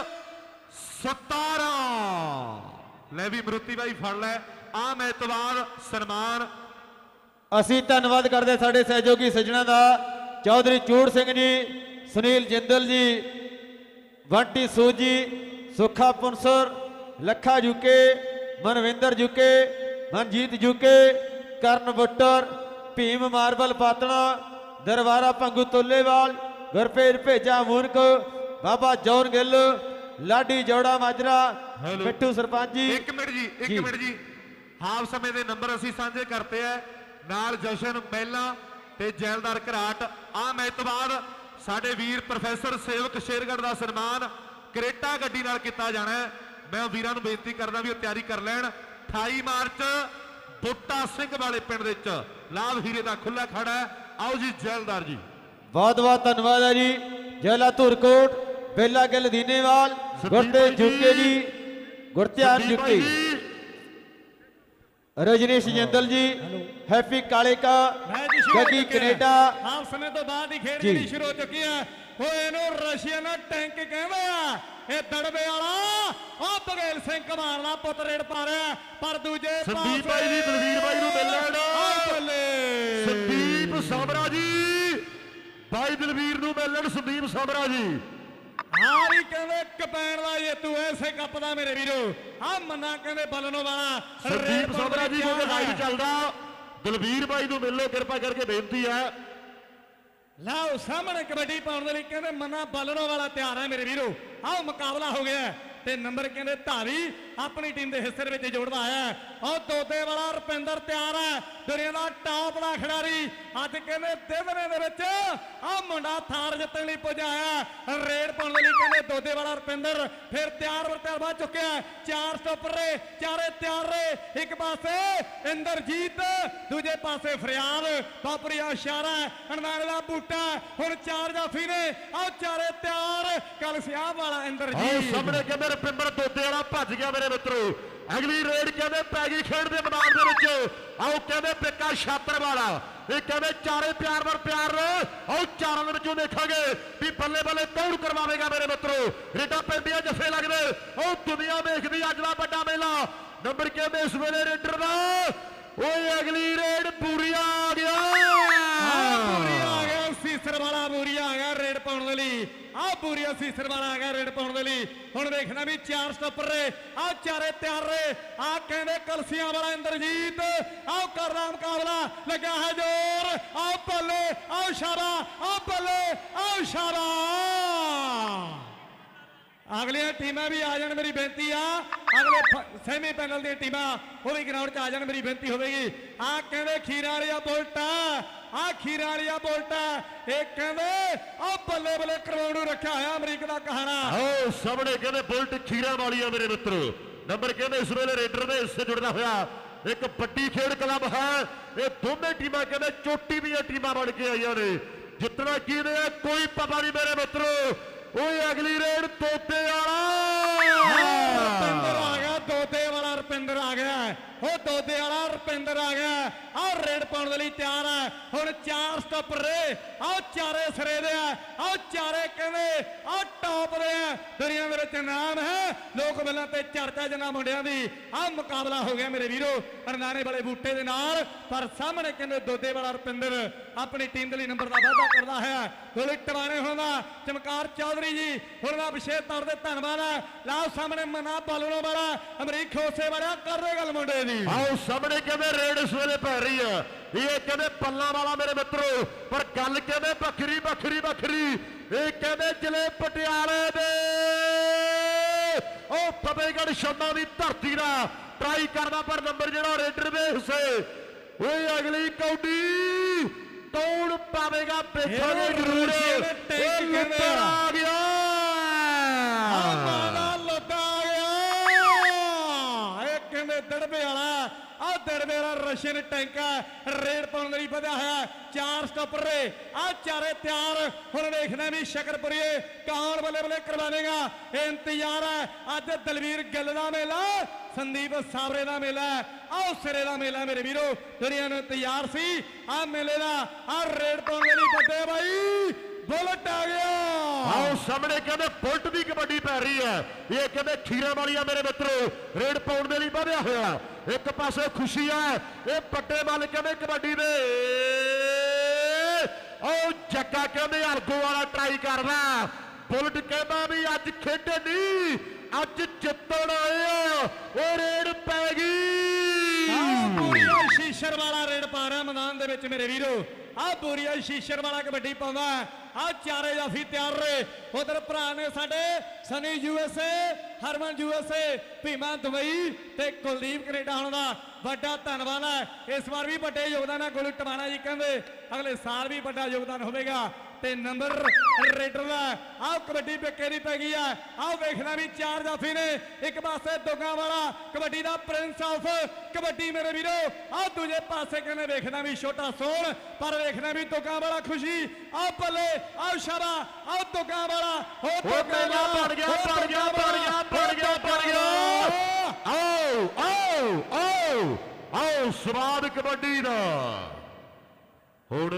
17। ਲੈ ਵੀ ਮਰੂਤੀ ਬਾਈ ਫੜ ਲੈ ਆ ਮੈਂ ਐਤਵਾਰ ਸਨਮਾਨ। ਅਸੀਂ ਧੰਨਵਾਦ ਕਰਦੇ ਸਾਡੇ ਸਹਿਯੋਗੀ ਸੱਜਣਾ ਦਾ, ਚੌਧਰੀ ਚੂੜ ਸਿੰਘ ਜੀ, ਸੁਨੀਲ ਜਿੰਦਲ ਜੀ, ਬੰਟੀ ਸੂਜੀ, ਸੁੱਖਾ ਪੁੰਸਰ, ਲੱਖਾ ਜੁਕੇ, ਮਨਵਿੰਦਰ ਜੁਕੇ, ਮਨਜੀਤ ਜੁਕੇ, ਕਰਨ ਬੁੱਟਰ, ਭੀਮ ਮਾਰਬਲ ਪਾਤਣਾ, ਦਰਬਾਰਾ ਭੰਗੂ ਤੋਲੇਵਾਲ, ਗੁਰਪ੍ਰੀਤ ਭੇਜਾ ਮੂਨਕ, ਬਾਬਾ ਜੌਨ ਗਿੱਲ, ਲਾਡੀ ਜੋੜਾ ਮਾਜਰਾ, ਮਿੱਠੂ ਸਰਪੰਚ ਜੀ। ਇੱਕ ਮਿੰਟ ਜੀ ਹਾਫ ਸਮੇਂ ਦੇ ਨੰਬਰ ਅਸੀਂ ਸਾਂਝੇ ਕਰਤੇ ਆ ਨਾਲ ਜਸ਼ਨ ਮਹਿਲਾ ਤੇ ਜੈਲਦਾਰ ਘਰਾਟ। ਆ ਮੈਂ ਤੋਂ ਬਾਅਦ ਸਾਡੇ ਵੀਰ ਪ੍ਰੋਫੈਸਰ ਸੇਵਕ ਸ਼ੇਰਗੜ੍ਹ ਦਾ ਸਨਮਾਨ ਕਰੇਟਾ ਗੱਡੀ ਨਾਲ ਕੀਤਾ ਜਾਣਾ ਹੈ। ਮੈਂ ਵੀਰਾਂ ਨੂੰ ਬੇਨਤੀ ਕਰਦਾ ਵੀ ਉਹ ਤਿਆਰੀ ਕਰ ਲੈਣ। 28 ਮਾਰਚ ਬੁੱਟਾ ਸਿੰਘ ਵਾਲੇ ਪਿੰਡ ਦੇ ਵਿੱਚ ਲਾਭ ਹੀਰੇ ਦਾ ਖੁੱਲਾ ਖੜਾ ਹੈ। ਆਓ ਜੀ ਜੈਲਦਾਰ ਜੀ। ਬਹੁਤ ਬਹੁਤ ਧੰਨਵਾਦ ਹੈ ਜੀ। ਜੈਲਾ ਧੁਰਕੋਟ, ਬੇਲਾ ਗਿੱਲ ਦੀਨੇਵਾਲ, ਗੁਰਤੇਜ ਜੁਕੇ ਜੀ, Gurdhian ਜੁਕੇ, Rajneesh Jindal ji, Happy Kaleka, Gaggi Canada. Half ਸਮੇਂ ਤੋਂ ਬਾਅਦ ਹੀ ਖੇਡ ਜੀ। ਜਿਹੜੀ ਸ਼ੁਰੂ ਹੋ ਚੁੱਕੀ ਹੈ। ਓਏ ਇਹਨੂੰ ਰਸ਼ੀਅਨ ਟੈਂਕ ਕਹਿੰਦੇ ਆ। ਇਹ ਦੜਵੇ ਵਾਲਾ ਉਹ ਬਗੇਲ ਸਿੰਘ ਕਮਾਨ ਦਾ ਪੁੱਤ ਰੇਡ ਪਾ ਰਿਹਾ, ਪਰ ਦੂਜੇ ਸੰਦੀਪ ਬਾਈ ਜੀ, ਦਲਵੀਰ ਬਾਈ ਨੂੰ ਮਿਲਣ। ਬੱਲੇ ਸੰਦੀਪ ਸਾਬਰਾ ਜੀ, ਬਾਈ ਦਲਵੀਰ ਨੂੰ ਮਿਲਣ। ਸੰਦੀਪ ਸਾਬਰਾ ਜੀ ਹਾਰੀ ਕਹਿੰਦੇ ਕਪੈਣ ਦਾ ਜੇਤੂ ਐਸੇ ਕੱਪ ਦਾ ਮੇਰੇ ਵੀਰੋ। ਆ ਮੰਨਾ ਕਹਿੰਦੇ ਬਲਨੋ ਵਾਲਾ ਸੰਦੀਪ ਸਾਬਰਾ ਜੀ ਕੋਲ ਲਾਈਵ ਚੱਲਦਾ। ਦਲਵੀਰ ਬਾਈ ਨੂੰ ਮਿਲ ਲਓ, ਕਿਰਪਾ ਕਰਕੇ ਬੇਨਤੀ ਹੈ। ਲਓ ਸਾਹਮਣੇ ਕਬੱਡੀ ਪਾਉਣ ਦੇ ਲਈ ਕਹਿੰਦੇ ਮੰਨਾ ਬਲਨੋ ਵਾਲਾ ਤਿਆਰ ਹੈ ਮੇਰੇ ਵੀਰੋ। ਆਹ ਮੁਕਾਬਲਾ ਹੋ ਗਿਆ ਤੇ ਨੰਬਰ ਕਹਿੰਦੇ ਧਾਰੀ ਆਪਣੀ ਟੀਮ ਦੇ ਹਿੱਸੇ ਦੇ ਵਿੱਚ ਜੋੜਦਾ ਆਇਆ। ਉਹ ਦੋਦੇ ਵਾਲਾ ਰੁਪਿੰਦਰ ਤਿਆਰ ਹੈ, ਦੁਨੀਆ ਦਾ ਟਾਪ ਦਾ ਖਿਡਾਰੀ। ਅੱਜ ਕਹਿੰਦੇ ਦਿਵਨੇ ਦੇ ਵਿੱਚ ਆਹ ਮੁੰਡਾ ਥਾਰ ਜਿੱਤਣ ਲਈ ਪੁਜਾਇਆ। ਰੇਡ ਪਾਉਣ ਦੇ ਲਈ ਕਹਿੰਦੇ ਦੋਦੇ ਵਾਲਾ ਰੁਪਿੰਦਰ ਫਿਰ ਤਿਆਰ ਬਾ ਚੁੱਕਿਆ। 4 ਸਟਾਪਰ ਰੇ, ਚਾਰੇ ਤਿਆਰ ਰੇ। ਇੱਕ ਪਾਸੇ ਇੰਦਰਜੀਤ, ਦੂਜੇ ਪਾਸੇ ਫਰਿਆਦ, ਬਾਪਰੀਆ ਇਸ਼ਾਰਾ, ਅਣਦਾਣੇ ਦਾ ਬੂਟਾ। ਹੁਣ 4 ਜਾਫੀ ਨੇ, ਆਹ ਚਾਰੇ ਤਿਆਰ। ਕਲਸਿਆਬ ਵਾਲਾ ਇੰਦਰਜੀਤ ਸਾਹਮਣੇ ਕਹਿੰਦੇ ਰੁਪਿੰਦਰ ਦੋਦੇ ਵਾਲਾ ਭੱਜ ਗਿਆ ਮੇਰੇ ਮਿੱਤਰੋ। ਅਗਲੀ ਰੇਡ ਕਹਿੰਦੇ ਪੈ ਗਈ ਖੇਡ ਦੇ ਮੈਦਾਨ ਦੇ ਵਿੱਚ। ਆਓ ਕਹਿੰਦੇ ਪਿੱਕਾ ਛਾਤਰ ਵਾਲਾ, ਇਹ ਕਹਿੰਦੇ ਚਾਰੇ ਪਿਆਰ ਨਾਲ ਪਿਆਰ। ਆਓ ਚਾਰਾਂ ਦੇ ਵਿੱਚੋਂ ਦੇਖਾਂਗੇ ਵੀ ਬੱਲੇ ਬੱਲੇ ਕੌਣ ਕਰਵਾਵੇਗਾ ਮੇਰੇ ਮਿੱਤਰੋ। ਰੇਡਾਂ ਪੈਂਦੀਆਂ, ਜੱਫੇ ਲੱਗਦੇ। ਆਓ ਦੁਨੀਆ ਵੇਖਦੀ ਅੱਜ ਦਾ ਵੱਡਾ ਮੇਲਾ। ਨੰਬਰ ਕਹਿੰਦੇ ਇਸ ਵੇਲੇ ਰੇਡਰ ਦਾ। ਓਏ ਅਗਲੀ ਰੇਡ ਪੂਰੀ ਆ ਗਿਆ। ਪੂਰੀ ਆ ਗਿਆ ਸੀਸਰ ਵਾਲਾ, ਪੂਰੀ ਆ ਗਿਆ ਰੇਡ ਪਾਉਣ ਦੇ ਲਈ। ਆਹ ਪੂਰੀਆ ਸੀਸਰ ਵਾਲਾ ਆ ਗਿਆ ਰੇਡ ਪਾਉਣ ਦੇ ਲਈ। ਹੁਣ ਵੇਖਣਾ ਵੀ 4 ਸਟਾਪਰ ਰੇ, ਆਹ ਚਾਰੇ ਤਿਆਰ ਰੇ। ਆਹ ਕਹਿੰਦੇ ਕਲਸੀਆਂ ਵਾਲਾ ਇੰਦਰਜੀਤ, ਆਹ ਕਰਦਾ ਮੁਕਾਬਲਾ, ਲੱਗਾ ਹੈ ਜ਼ੋਰ। ਆਹ ਬੱਲੇ, ਆਹ ਇਸ਼ਾਰਾ, ਆਹ ਬੱਲੇ, ਆਹ ਇਸ਼ਾਰਾ। ਅਗਲੀਆਂ ਟੀਮਾਂ ਵੀ ਆ ਜਾਣ, ਮੇਰੀ ਬੇਨਤੀ ਆ। ਅਗਲੇ ਸੈਮੀ ਫਾਈਨਲ ਦੀਆਂ ਟੀਮਾਂ ਉਹ ਵੀ ਗਰਾਊਂਡ 'ਚ ਆ ਜਾਣ, ਮੇਰੀ ਬੇਨਤੀ ਹੋਵੇਗੀ। ਆਹ ਕਹਿੰਦੇ ਖੀਰਾਂ ਵਾਲੀਆ ਬੁਲਟ, ਆਹ ਖੀਰਾਂ ਵਾਲੀਆ ਬੁਲਟ। ਇਹ ਕਹਿੰਦੇ ਆਹ ਬੱਲੇ ਬੱਲੇ ਕਰਵਾਉਣ ਨੂੰ ਰੱਖਿਆ ਹੋਇਆ ਅਮਰੀਕ ਦਾ ਕਹਾਣਾ। ਆਓ ਸਾਹਮਣੇ ਕਹਿੰਦੇ ਬੁਲਟ ਖੀਰਾਂ ਵਾਲੀ ਆ ਮੇਰੇ ਮਿੱਤਰੋ। ਨੰਬਰ ਕਹਿੰਦੇ ਇਸ ਵੇਲੇ ਰੇਡਰ ਦੇ ਹਿੱਸੇ ਜੁੜਦਾ ਹੋਇਆ ਇੱਕ ਵੱਡੀ ਖੇਡ ਕਲੱਬ ਹੈ। ਇਹ ਦੋਵੇਂ ਟੀਮਾਂ ਕਹਿੰਦੇ ਚੋਟੀ ਦੀਆਂ ਟੀਮਾਂ ਬਣ ਕੇ ਆਈਆਂ ਨੇ। ਜਿੱਤਣਾ ਕਿਹਨੇ ਆ ਕੋਈ ਪਤਾ ਨਹੀਂ ਮੇਰੇ ਮਿੱਤਰੋ। ਓਏ ਅਗਲੀ ਰੇਡ ਤੋਤੇ ਵਾਲਾ ਰੁਪਿੰਦਰ ਆ ਗਿਆ, ਦੋਦੇ ਵਾਲਾ ਰੁਪਿੰਦਰ ਆ ਗਿਆ। ਉਹ ਦੋਦੇ ਵਾਲਾ ਰੁਪਿੰਦਰ ਆ ਗਿਆ। ਆਹ ਰੇਡ ਪਾਉਣ ਦੇ ਲਈ ਤਿਆਰ ਹੈ। ਹੁਣ 4 ਸਟੈਪ ਰੇ, ਆਹ ਚਾਰੇ ਸਿਰੇ ਦੇ ਆ, ਆਹ ਚਾਰੇ ਕਹਿੰਦੇ ਆਹ ਟੌਪ ਦੇ ਆ। ਦੁਨੀਆ ਦੇ ਵਿੱਚ ਨਾਮ ਹੈ ਲੋਕ ਮਿਲਾਂ ਤੇ ਚਰਚਾ ਜਨਾ ਮੁੰਡਿਆਂ ਦੀ। ਆਹ ਮੁਕਾਬਲਾ ਹੋ ਗਿਆ ਮੇਰੇ ਵੀਰੋ ਅਰਨਾਨੇ ਵਾਲੇ ਬੂਟੇ ਦੇ ਨਾਲ। ਪਰ ਸਾਹਮਣੇ ਕਹਿੰਦੇ ਦੋਦੇ ਵਾਲਾ ਰੁਪਿੰਦਰ ਆਪਣੀ ਟੀਮ ਦੇ ਲਈ ਨੰਬਰ ਦਾ ਵਾਅਦਾ ਕਰਦਾ ਹੈ। ਗੋਲੀ ਟਵਾਣੇ ਹੁਣ ਦਾ ਚਮਕਾਰ ਚੌਧਰੀ ਜੀ ਹੁਣ ਦਾ ਵਿਸ਼ੇਸ਼ ਤੌਰ ਤੇ ਧੰਨਵਾਦ ਹੈ। ਲਾਓ ਸਾਹਮਣੇ ਮਨਾ ਬਾਲਣੋਂ ਵਾਲਾ ਅਮਰੀਕ ਖੋਸੇ ਵਾਲਾ ਕਰ ਰਹੇ ਗੱਲ ਮੁੰਡੇ ਦੀ। ਆਓ ਸਾਹਮਣੇ ਕਹਿੰਦੇ ਰੇਡ ਇਸ ਵੇਲੇ ਪੈ ਰਹੀ ਆ। ਇਹ ਕਹਿੰਦੇ ਪੱਲਾ ਵਾਲਾ ਮੇਰੇ ਮਿੱਤਰੋ, ਪਰ ਗੱਲ ਕਹਿੰਦੇ ਵੱਖਰੀ ਵੱਖਰੀ ਵੱਖਰੀ। ਇਹ ਕਹਿੰਦੇ ਜ਼ਿਲ੍ਹੇ ਪਟਿਆਲੇ ਦੇ ਉਹ ਫਤਿਹਗੜ੍ਹ ਛੰਨਾ ਦੀ ਧਰਤੀ ਦਾ ਟਰਾਈ ਕਰਦਾ, ਪਰ ਨੰਬਰ ਜਿਹੜਾ ਰੇਡਰ ਦੇ ਹਿੱਸੇ। ਓਏ ਅਗਲੀ ਕੌਡੀ ਕੌਣ ਪਾਵੇਗਾ ਦੇਖਾਂਗੇ ਜ਼ਰੂਰ। ਇਹ ਲੁੱਟਾ ਆ ਗਿਆ, ਮਾਦਾ ਲੁੱਟਾ ਆ ਗਿਆ। ਇਹ ਕਹਿੰਦੇ ਦੜਬੇ ਵਾਲਾ, ਆਹ ਦੜਬੇ ਵਾਲਾ ਰਸ਼ੀਅਨ ਟੈਂਕ ਰੇਡ ਪਾਉਣ ਲਈ ਵਧਿਆ ਹੋਇਆ। 4 ਸਟਾਪਰ ਰੇ, ਆਹ ਚਾਰੇ ਤਿਆਰ। ਹੁਣ ਵੇਖਣਾ ਵੀ ਸ਼ਕਰਪੁਰੀਏ ਕੌਣ ਬੱਲੇ ਬੱਲੇ ਕਰਵਾਵੇਗਾ। ਇਹ ਇੰਤਜ਼ਾਰ ਹੈ। ਅੱਜ ਦਲਵੀਰ ਗਿੱਲ ਦਾ ਮੇਲਾ, ਸੰਦੀਪ ਸਾਬਰੇ ਦਾ ਮੇਲਾ, ਆਹ ਸਿਰੇ ਦਾ ਮੇਲਾ ਮੇਰੇ ਵੀਰੋ। ਦੁਨੀਆ ਨੂੰ ਤਿਆਰ ਸੀ ਆਹ ਮੇਲੇ ਦਾ। ਆਹ ਰੇਡ ਪਾਉਣ ਦੇ ਲਈ ਵੱਡੇ ਬਾਈ ਬੁਲਟ ਆ ਗਿਆ। ਆਓ ਸਾਹਮਣੇ ਕਹਿੰਦੇ ਬੁਲਟ ਦੀ ਕਬੱਡੀ ਪੈ ਰਹੀ ਹੈ। ਇਹ ਕਹਿੰਦੇ ਖੀਰਾ ਵਾਲੀਆ ਮੇਰੇ ਮਿੱਤਰੋ ਰੇਡ ਪਾਉਣ ਦੇ ਲਈ ਵਧਿਆ ਹੋਇਆ। ਇੱਕ ਪਾਸੇ ਖੁਸ਼ੀ ਹੈ ਇਹ ਪੱਟੇ ਵੱਲ ਕਹਿੰਦੇ ਕਬੱਡੀ ਦੇ। ਆਓ ਜੱਗਾ ਕਹਿੰਦੇ ਅਰਗੋ ਵਾਲਾ ਟਰਾਈ ਕਰਦਾ। ਬੁਲਟ ਕਹਿੰਦਾ ਵੀ ਅੱਜ ਖੇਡੇ ਨਹੀਂ, ਅੱਜ ਜਿੱਤਣ ਆਏ ਆ। ਉਹ ਰੇਡ ਪੈ ਗਈ। ਬੂਰੀਆ ਸ਼ੀਸ਼ਰ ਵਾਲਾ ਰੇਡ ਪਾ ਰਿਹਾ ਮੈਦਾਨ ਦੇ ਵਿੱਚ ਮੇਰੇ ਵੀਰੋ। ਆਹ ਬੂਰੀਆ ਸ਼ੀਸ਼ਰ ਵਾਲਾ ਕਬੱਡੀ ਪਾਉਂਦਾ। ਆਹ ਚਾਰੇ ਜਾਫੀ ਤਿਆਰ ਰਹੇ। ਉਧਰ ਭਰਾ ਨੇ ਸਾਡੇ Sunny USA, Harman USA, Bhima Dubai ਤੇ ਕੁਲਦੀਪ ਕੈਨੇਡਾ ਹੋਣ ਦਾ ਵੱਡਾ ਧੰਨਵਾਦ ਹੈ। ਇਸ ਵਾਰ ਵੀ ਵੱਡੇ ਯੋਗਦਾਨ ਹੈ ਗੋਲੀ ਟਵਾਣਾ ਜੀ ਕਹਿੰਦੇ ਅਗਲੇ ਸਾਲ ਵੀ ਵੱਡਾ ਯੋਗਦਾਨ ਹੋਵੇਗਾ। ਤੇ ਨੰਬਰ ਰੇਡਰ ਦਾ ਆਹ ਕਬੱਡੀ ਪੱਕੇ ਦੀ ਪੈ ਗਈ ਆ। ਆਹ ਵੇਖਣਾ ਵੀ 4 ਜਾਫੀ ਨੇ। ਇੱਕ ਪਾਸੇ ਦੁੱਗਾ ਵਾਲਾ ਕਬੱਡੀ ਦਾ ਪ੍ਰਿੰਸ ਆਫ ਕਬੱਡੀ ਮੇਰੇ ਵੀਰੋ। ਆਹ ਦੂਜੇ ਪਾਸੇ ਕਹਿੰਦੇ ਵੇਖਣਾ ਵੀ ਛੋਟਾ ਸੋਹਣ, ਪਰ ਵੇਖਣਾ ਵੀ ਦੁੱਗਾ ਵਾਲਾ ਖੁਸ਼ੀ। ਆਹ ਬੱਲੇ, ਆਹ ਸ਼ਾਬਾ, ਆਹ ਦੁੱਗਾ ਵਾਲਾ ਉਹ ਮੇਲਾ ਬਣ ਗਿਆ ਬਣ ਗਿਆ ਬਣ ਗਿਆ ਬਣ ਗਿਆ ਬਣ ਗਿਆ। ਆਓ ਆਓ ਆਓ ਆਓ ਸਵਾਦ ਕਬੱਡੀ ਦਾ। ਹੁਣ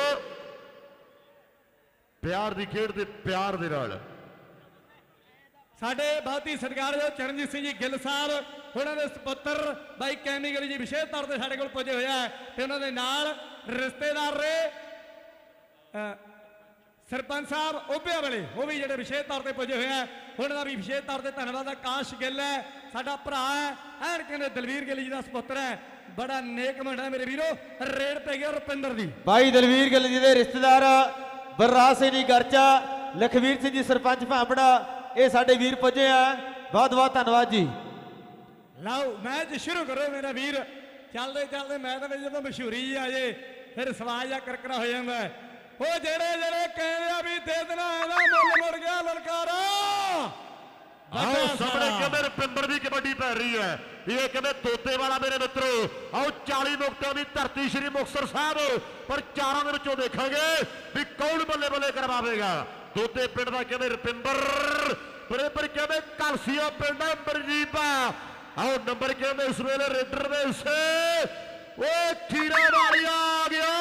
ਪਿਆਰ ਦੀ ਖੇਡ ਦੇ ਪਿਆਰ ਦੇ ਨਾਲ ਸਾਡੇ ਬਹੁਤ ਹੀ ਸਤਿਕਾਰਯੋਗ ਚਰਨਜੀਤ ਸਿੰਘ ਜੀ ਗਿੱਲ ਸਾਹਿਬ, ਉਹਨਾਂ ਦੇ ਸੁਪੁੱਤਰ ਬਾਈ ਕੈਮੀ ਗਿੱਲ ਜੀ ਵਿਸ਼ੇਸ਼ ਤੌਰ ਤੇ ਸਾਡੇ ਕੋਲ ਪੁੱਜੇ ਹੋਇਆ ਤੇ ਉਹਨਾਂ ਦੇ ਨਾਲ ਰਿਸ਼ਤੇਦਾਰ ਰੇ ਸਰਪੰਚ ਸਾਹਿਬ ਓਬਿਆ ਵਾਲੇ, ਉਹ ਵੀ ਜਿਹੜੇ ਵਿਸ਼ੇਸ਼ ਤੌਰ ਤੇ ਪੁੱਜੇ ਹੋਇਆ। ਉਹਨਾਂ ਦਾ ਵੀ ਵਿਸ਼ੇਸ਼ ਤੌਰ ਤੇ ਧੰਨਵਾਦ। ਆਕਾਸ਼ ਗਿੱਲ ਹੈ ਸਾਡਾ ਭਰਾ ਹੈ, ਐਨ ਕਹਿੰਦੇ ਦਲਵੀਰ ਗਿੱਲ ਜੀ ਦਾ ਸੁਪੁੱਤਰ ਹੈ। ਬੜਾ ਨੇਕ ਮੁੰਡਾ ਮੇਰੇ ਵੀਰੋ। ਰੇਡ ਪੈ ਗਿਆ ਰੁਪਿੰਦਰ ਦੀ। ਭਾਈ ਦਲਵੀਰ ਗਿੱਲ ਜੀ ਦੇ ਰਿਸ਼ਤੇਦਾਰ ਬਰਰਾਜ ਸਿੰਘ ਜੀ ਗਰਚਾ, ਲਖਵੀਰ ਸਿੰਘ ਜੀ ਸਰਪੰਚ ਭਾਂਬੜਾ, ਇਹ ਸਾਡੇ ਵੀਰ ਪੁੱਜੇ ਆ। ਬਹੁਤ ਬਹੁਤ ਧੰਨਵਾਦ ਜੀ। ਲਓ ਮੈਚ ਸ਼ੁਰੂ ਕਰੋ ਮੇਰਾ ਵੀਰ। ਚੱਲਦੇ ਚੱਲਦੇ ਮੈਚ ਵਿੱਚ ਜਦੋਂ ਮਸ਼ਹੂਰੀ ਜੀ ਆ ਜੇ ਫਿਰ ਸਵਾਜ ਆ ਕਰਕਰਾ ਹੋ ਜਾਂਦਾ। ਉਹ ਜਿਹੜੇ ਕਹਿੰਦੇ ਆ ਵੀ ਦੇ ਦੇਣਾ ਇਹਦਾ ਮੁੱਲ ਮੁੜ ਗਿਆ ਲਲਕਾਰਾ। ਆਓ ਸਾਹਮਣੇ ਕਹਿੰਦੇ ਰੁਪਿੰਦਰ ਦੀ ਕਬੱਡੀ ਪੈ ਰਹੀ ਹੈ। ਇਹ ਕਹਿੰਦੇ ਤੋਤੇ ਵਾਲਾ ਮੇਰੇ ਮਿੱਤਰੋ। ਆਓ 40 ਨੁਕਤਿਆਂ ਦੀ ਧਰਤੀ ਸ਼੍ਰੀ ਮੁਕਤਸਰ ਸਾਹਿਬ, ਪਰ ਚਾਰਾਂ ਦੇ ਵਿੱਚੋਂ ਦੇਖਾਂਗੇ ਵੀ ਕੌਣ ਬੱਲੇ ਬੱਲੇ ਕਰਵਾਵੇਗਾ। ਤੋਤੇ ਪਿੰਡ ਦਾ ਕਹਿੰਦੇ ਰੁਪਿੰਦਰ, ਪਰ ਕਹਿੰਦੇ ਕਲਸੀਆ ਪਿੰਡ ਦਾ ਬਰਜੀਤ ਆ। ਆਓ ਨੰਬਰ ਕਹਿੰਦੇ ਇਸ ਵੇਲੇ ਰੇਡਰ ਦੇ ਹਿੱਸੇ। ਉਹ ਖੀਰਾ ਵਾਲੀਆ ਆ ਗਿਆ।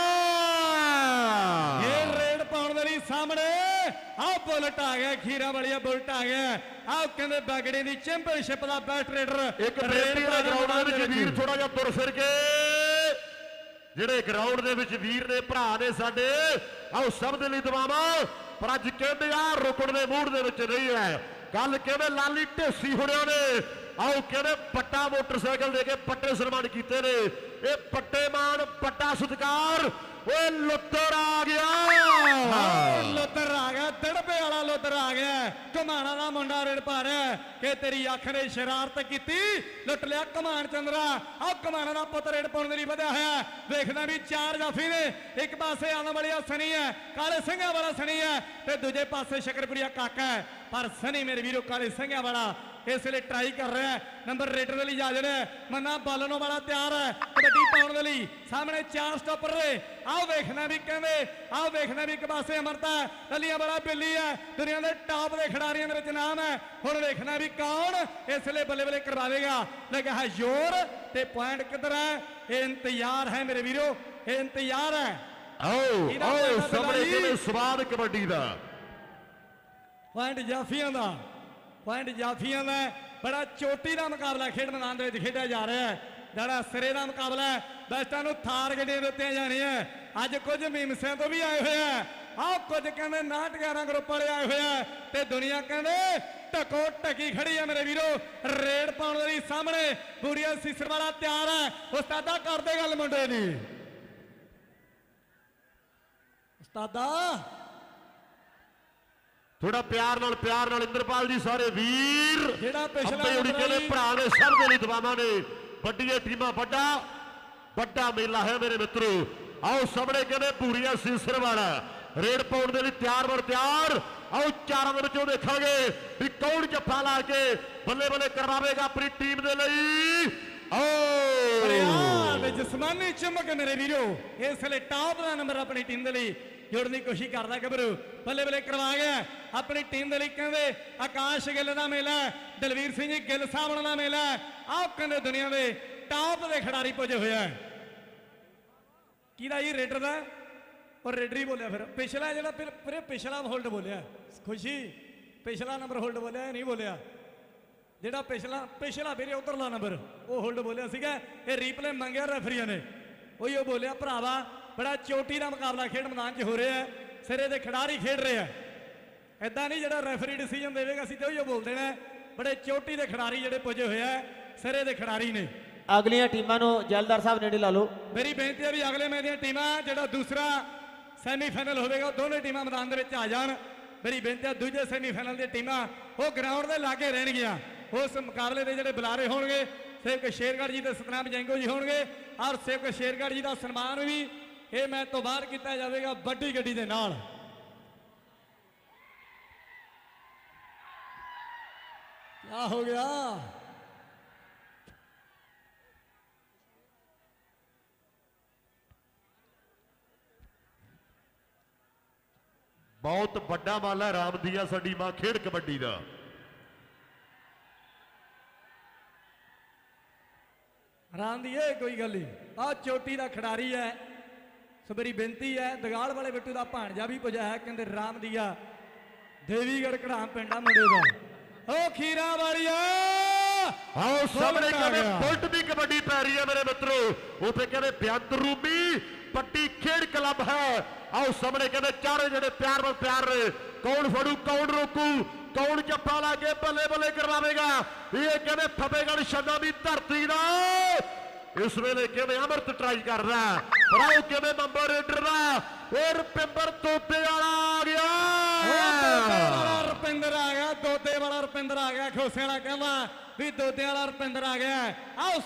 ਇਹ ਰੇਡ ਪਾਉਣ ਦੇ ਲਈ ਸਾਹਮਣੇ ਆਹ ਬੁਲਟ ਆ ਗਿਆ। ਖੀਰਾ ਵਾਲੀਆ ਬੁਲਟ ਆ ਗਿਆ। ਆਹ ਕਹਿੰਦੇ ਬਗੜੇ ਦੀ ਚੈਂਪੀਅਨਸ਼ਿਪ ਦਾ ਬੈਸਟ ਰੇਡਰ। ਇੱਕ ਬੇਟੀ ਦਾ ਗਰਾਊਂਡ ਦੇ ਵਿੱਚ ਵੀਰ ਥੋੜਾ ਜਿਹਾ ਤੁਰ ਫਿਰ ਕੇ, ਜਿਹੜੇ ਗਰਾਊਂਡ ਦੇ ਵਿੱਚ ਵੀਰ ਨੇ ਭਰਾ ਨੇ ਸਾਡੇ, ਆਓ ਸਭ ਦੇ ਲਈ ਦੁਆਵਾਂ। ਪਰ ਅੱਜ ਕਹਿੰਦੇ ਆ ਰੁਕਣ ਦੇ ਮੂਡ ਦੇ ਵਿੱਚ ਨਹੀਂ ਹੈ। ਗੱਲ ਕਹਿੰਦੇ ਲਾਲੀ ਢੇਸੀ ਹੁਣਿਆਂ ਨੇ ਆਓ ਕਹਿੰਦੇ ਪੱਟਾ ਮੋਟਰਸਾਈਕਲ ਦੇ ਕੇ ਪੱਟੇ ਸਨਮਾਨ ਕੀਤੇ ਨੇ। ਇਹ ਪੱਟੇ ਮਾਨ ਪੱਟਾ ਸਤਿਕਾਰ। ਓਏ ਲੁੱਤਰ ਆ ਗਿਆ। ਲੁੱਤਰ ਆ ਗਿਆ, ਦੜਬੇ ਵਾਲਾ ਲੁੱਤਰ ਆ ਗਿਆ। ਘਮਾਣਾ ਦਾ ਮੁੰਡਾ ਰੇਡ ਪਾ ਰਿਹਾ ਕਿ ਤੇਰੀ ਅੱਖ ਨੇ ਸ਼ਰਾਰਤ ਕੀਤੀ, ਲੁੱਟ ਲਿਆ ਘਮਾਣ ਚੰਦਰਾ। ਆਹ ਘਮਾਣਾ ਦਾ ਪੁੱਤ ਰੇਡ ਪਾਉਣ ਦੇ ਲਈ ਵਧਿਆ ਹੋਇਆ। ਵੇਖਦਾ ਵੀ 4 ਜਾਫੀ ਨੇ। ਇੱਕ ਪਾਸੇ ਆਉਣ ਵਾਲੀਆ ਸਨੀ ਹੈ, ਕਾਲੇ ਸਿੰਘਾਂ ਵਾਲਾ ਸਨੀ ਹੈ, ਤੇ ਦੂਜੇ ਪਾਸੇ ਸ਼ਕਰਪੁਰੀਆ ਕਾਕਾ ਹੈ। ਪਰ ਸਨੀ ਮੇਰੇ ਵੀਰੋ ਕਾਲੇ ਸਿੰਘਾਂ ਵਾਲਾ ਇਸ ਵੇਲੇ ਟਰਾਈ ਕਰ ਰਿਹਾ ਹੈ। ਨੰਬਰ ਰੇਡਰ ਦੇ ਲਈ ਜਾ ਜਿਹੜਾ ਮੰਨਾ ਬਾਲਣੋਂ ਵਾਲਾ ਤਿਆਰ ਹੈ ਕਬੱਡੀ ਪਾਉਣ ਦੇ ਲਈ। ਸਾਹਮਣੇ 4 ਸਟਾਪਰ ਨੇ। ਆਓ ਵੇਖਣਾ ਵੀ ਕਹਿੰਦੇ ਆਓ ਵੇਖਣਾ ਵੀ ਇੱਕ ਪਾਸੇ ਅਮਰਤਾ ਲੱਲੀਆਂ ਵਾਲਾ ਬਿੱਲੀ ਹੈ ਦੁਨੀਆ ਦੇ ਟਾਪ ਦੇ ਖਿਡਾਰੀਆਂ ਦੇ ਵਿੱਚ ਨਾਮ ਹੈ। ਹੁਣ ਵੇਖਣਾ ਵੀ ਕੌਣ ਇਸ ਵੇਲੇ ਬੱਲੇ ਬੱਲੇ ਕਰਵਾਵੇਗਾ। ਲੱਗਾ ਹੈ ਜ਼ੋਰ ਤੇ ਪੁਆਇੰਟ ਕਿੱਧਰ ਹੈ? ਇਹ ਇੰਤਜ਼ਾਰ ਹੈ ਮੇਰੇ ਵੀਰੋ, ਇਹ ਇੰਤਜ਼ਾਰ ਹੈ। ਆਓ ਸਾਹਮਣੇ ਕਿਵੇਂ ਸਵਾਦ ਕਬੱਡੀ ਦਾ ਪੁਆਇੰਟ ਜਾਫੀਆਂ ਦਾ, ਪੁਆਇੰਟ ਜਾਫੀਆਂ ਦਾ। ਬੜਾ ਚੋਟੀ ਦਾ ਮੁਕਾਬਲਾ ਖੇਡ ਮੈਦਾਨ ਦੇ ਵਿੱਚ ਖੇਡਿਆ ਜਾ ਰਿਹਾ ਹੈ। ਜਿਹੜਾ ਸਿਰੇ ਦਾ ਮੁਕਾਬਲਾ ਹੈ। ਬੈਸਟਾਂ ਨੂੰ ਥਾਰ ਗੱਡੀਆਂ ਦਿੱਤੀਆਂ ਜਾਣੀਆਂ। ਅੱਜ ਕੁਝ ਮੀਮਸਿਆਂ ਤੋਂ ਵੀ ਆਏ ਹੋਏ ਆ। ਆਹ ਕੁਝ ਕਹਿੰਦੇ 9-11 ਗਰੁੱਪ ਵਾਲੇ ਆਏ ਹੋਏ ਆ ਤੇ ਦੁਨੀਆ ਕਹਿੰਦੇ ਢਕੋ ਢਕੀ ਖੜੀ ਆ ਮੇਰੇ ਵੀਰੋ। ਰੇਡ ਪਾਉਣ ਲਈ ਸਾਹਮਣੇ ਬੂੜੀਆ ਸੀਸਰ ਵਾਲਾ ਤਿਆਰ ਹੈ। ਉਸਤਾਦਾ ਕਰਦੇ ਗੱਲ ਮੁੰਡੇ ਦੀ। ਉਸਤਾਦਾ ਥੋੜਾ ਪਿਆਰ ਨਾਲ ਇੰਦਰਪਾਲ ਜੀ ਸਾਰੇ ਵੀਰ ਜਿਹੜਾ ਪਿਛਲਾ ਕਹਿੰਦੇ ਭਰਾ ਨੇ ਸਭ ਦੇ ਲਈ ਦੁਆਵਾਂ ਨੇ। ਵੱਡੀਆਂ ਟੀਮਾਂ ਵੱਡਾ ਮੇਲਾ ਹੈ ਮੇਰੇ ਮਿੱਤਰੋ। ਆਓ ਸਾਹਮਣੇ ਕਹਿੰਦੇ ਪੂਰੀਆ ਸੀਸਰ ਵਾਲਾ ਰੇਡ ਪਾਉਣ ਦੇ ਲਈ ਤਿਆਰ। ਆਓ ਚਾਰਾਂ ਦੇ ਵਿੱਚੋਂ ਦੇਖਾਂਗੇ ਵੀ ਕੌਣ ਜੱਫਾ ਲਾ ਕੇ ਬੱਲੇ ਬੱਲੇ ਕਰਵਾਵੇਗਾ ਆਪਣੀ ਟੀਮ ਦੇ ਲਈ। ਆਓ ਜਿਸਮਾਨੀ ਚਮਕ ਮੇਰੇ ਵੀਰੋ ਇਸ ਵੇਲੇ ਟਾਪ ਦਾ ਨੰਬਰ ਆਪਣੀ ਟੀਮ ਦੇ ਲਈ ਜੋੜਨ ਦੀ ਕੋਸ਼ਿਸ਼ ਕਰਦਾ ਗੱਭਰੂ। ਬੱਲੇ ਬੱਲੇ ਕਰਵਾ ਗਿਆ ਆਪਣੀ ਟੀਮ ਦੇ ਲਈ। ਕਹਿੰਦੇ ਆਕਾਸ਼ ਗਿੱਲ ਦਾ ਮੇਲਾ, ਦਲਵੀਰ ਸਿੰਘ ਜੀ ਗਿੱਲ ਸਾਹਿਬ ਦਾ ਮੇਲਾ। ਆਹ ਕਹਿੰਦੇ ਦੁਨੀਆ ਦੇ ਟਾਪ ਦੇ ਖਿਡਾਰੀ ਪੁੱਜੇ ਹੋਇਆ। ਕਿਹਦਾ ਜੀ? ਰੇਡਰ ਦਾ। ਔਰ ਰੇਡਰ ਹੀ ਬੋਲਿਆ ਫਿਰ ਪਿਛਲਾ ਜਿਹੜਾ ਫਿਰ ਪਿਛਲਾ ਹੋਲਡ ਬੋਲਿਆ। ਖੁਸ਼ੀ ਪਿਛਲਾ ਨੰਬਰ ਹੋਲਡ ਬੋਲਿਆ, ਨਹੀਂ ਬੋਲਿਆ ਜਿਹੜਾ ਪਿਛਲਾ ਵੀਰੇ ਉਧਰਲਾ ਨੰਬਰ ਉਹ ਹੋਲਡ ਬੋਲਿਆ ਸੀਗਾ। ਇਹ ਰੀਪਲੇ ਮੰਗਿਆ ਰੈਫਰੀਆਂ ਨੇ, ਉਹੀ ਉਹ ਬੋਲਿਆ ਭਰਾਵਾ। ਬੜਾ ਚੋਟੀ ਦਾ ਮੁਕਾਬਲਾ ਖੇਡ ਮੈਦਾਨ 'ਚ ਹੋ ਰਿਹਾ ਹੈ। ਸਿਰੇ ਦੇ ਖਿਡਾਰੀ ਖੇਡ ਰਹੇ ਆ। ਐਦਾਂ ਨਹੀਂ ਜਿਹੜਾ ਰੈਫਰੀ ਡਿਸੀਜਨ ਦੇਵੇਗਾ ਅਸੀਂ ਤੇ ਉਹੀ ਬੋਲ ਦੇਣਾ। ਬੜੇ ਚੋਟੀ ਦੇ ਖਿਡਾਰੀ ਜਿਹੜੇ ਪੁੱਜੇ ਹੋਏ ਆ, ਸਿਰੇ ਦੇ ਖਿਡਾਰੀ ਨੇ। ਅਗਲੀਆਂ ਟੀਮਾਂ ਨੂੰ ਜੈਲਦਾਰ ਸਾਹਿਬ ਨੇੜੇ ਲਾ ਲਓ। ਮੇਰੀ ਬੇਨਤੀ ਹੈ ਵੀ ਅਗਲੇ ਮੈਚ ਦੀਆਂ ਟੀਮਾਂ ਜਿਹੜਾ ਦੂਸਰਾ ਸੈਮੀਫਾਈਨਲ ਹੋਵੇਗਾ ਦੋਨੇ ਟੀਮਾਂ ਮੈਦਾਨ ਦੇ ਵਿੱਚ ਆ ਜਾਣ। ਮੇਰੀ ਬੇਨਤੀ ਹੈ ਦੂਜੇ ਸੈਮੀਫਾਈਨਲ ਦੀਆਂ ਟੀਮਾਂ ਉਹ ਗਰਾਊਂਡ ਦੇ ਲਾਗੇ ਰਹਿਣਗੀਆਂ। ਉਸ ਮੁਕਾਬਲੇ ਦੇ ਜਿਹੜੇ ਬੁਲਾਰੇ ਹੋਣਗੇ ਸੇਵਕ ਸ਼ੇਰਗੜ੍ਹ ਜੀ ਤੇ ਸਤਨਾਮ ਜੈਂਗੋ ਜੀ ਹੋਣਗੇ। ਔਰ ਸੇਵਕ ਸ਼ੇਰਗੜ੍ਹ ਜੀ ਦਾ ਸਨਮਾਨ ਵੀ ਇਹ ਮੈਚ ਤੋਂ ਬਾਅਦ ਕੀਤਾ ਜਾਵੇਗਾ ਵੱਡੀ ਗੱਡੀ ਦੇ ਨਾਲ। ਕੀ ਹੋ ਗਿਆ? ਬਹੁਤ ਵੱਡਾ ਮਾਲਾ ਰਾਮਦੀਆ ਸਾਡੀ ਮਾਂ ਖੇਡ ਕਬੱਡੀ ਦਾ। ਰਾਮ ਦੀ ਇਹ ਕੋਈ ਗੱਲ ਨਹੀਂ। ਆਹ ਚੋਟੀ ਦਾ ਖਿਡਾਰੀ ਹੈ। ਸੋ ਮੇਰੀ ਬੇਨਤੀ ਹੈ ਦਗਾਲ ਵਾਲੇ ਬਿੱਟੂ ਦਾ ਭਾਣਜਾ ਵੀ ਪੁੱਜਾ ਹੈ। ਕਹਿੰਦੇ ਰਾਮ ਦੀਆ ਦੇਵੀਗੜ੍ਹ ਕਢਾਮ ਪਿੰਡਾ ਮੁੰਡੇ ਦਾ। ਉਹ ਖੀਰਾ ਵਾਲੀਆ ਆਓ ਸਾਹਮਣੇ ਕਹਿੰਦੇ ਬੁਲਟ ਦੀ ਕਬੱਡੀ ਪੈ ਰਹੀ ਹੈ ਮੇਰੇ ਮਿੱਤਰੋ। ਉੱਥੇ ਕਹਿੰਦੇ ਬੇਅੰਤ ਰੂਮੀ ਪੱਟੀ ਖੇਡ ਕਲੱਬ ਹੈ। ਆਓ ਸਾਹਮਣੇ ਕਹਿੰਦੇ ਚਾਰੇ ਜਿਹੜੇ ਪਿਆਰ ਨੇ। ਕੌਣ ਫੜੂ ਕੌਣ ਰੋਕੂ ਕੌਣ ਜੱਫਾ ਲਾ ਕੇ ਬੱਲੇ ਬੱਲੇ ਕਰਵਾਵੇਗਾ। ਇਹ ਕਹਿੰਦੇ ਫਤਿਹਗੜ੍ਹ ਛੰਨਾ ਦੀ ਧਰਤੀ ਦਾ ਇਸ ਵੇਲੇ ਕਹਿੰਦੇ ਅਮਰਤ ਟਰਾਈ ਕਰਦਾ। ਪਰ ਆਓ ਕਿਵੇਂ ਨੰਬਰ ਰੇਡਰ ਦਾ ਇਹ ਰੁਪਿੰਦਰ ਤੋਤੇ ਵਾਲਾ ਆ ਗਿਆ। ਰੁਪਿੰਦਰ ਆ ਗਿਆ। ਦੋਦੇ ਵਾਲਾ ਰੁਪਿੰਦਰ ਆ ਗਿਆ। ਖੋਸੇ ਵਾਲਾ ਕਹਿੰਦਾ ਵੀ ਦੋਦੇ ਵਾਲਾ ਰੁਪਿੰਦਰ ਆ ਗਿਆ। ਆਓ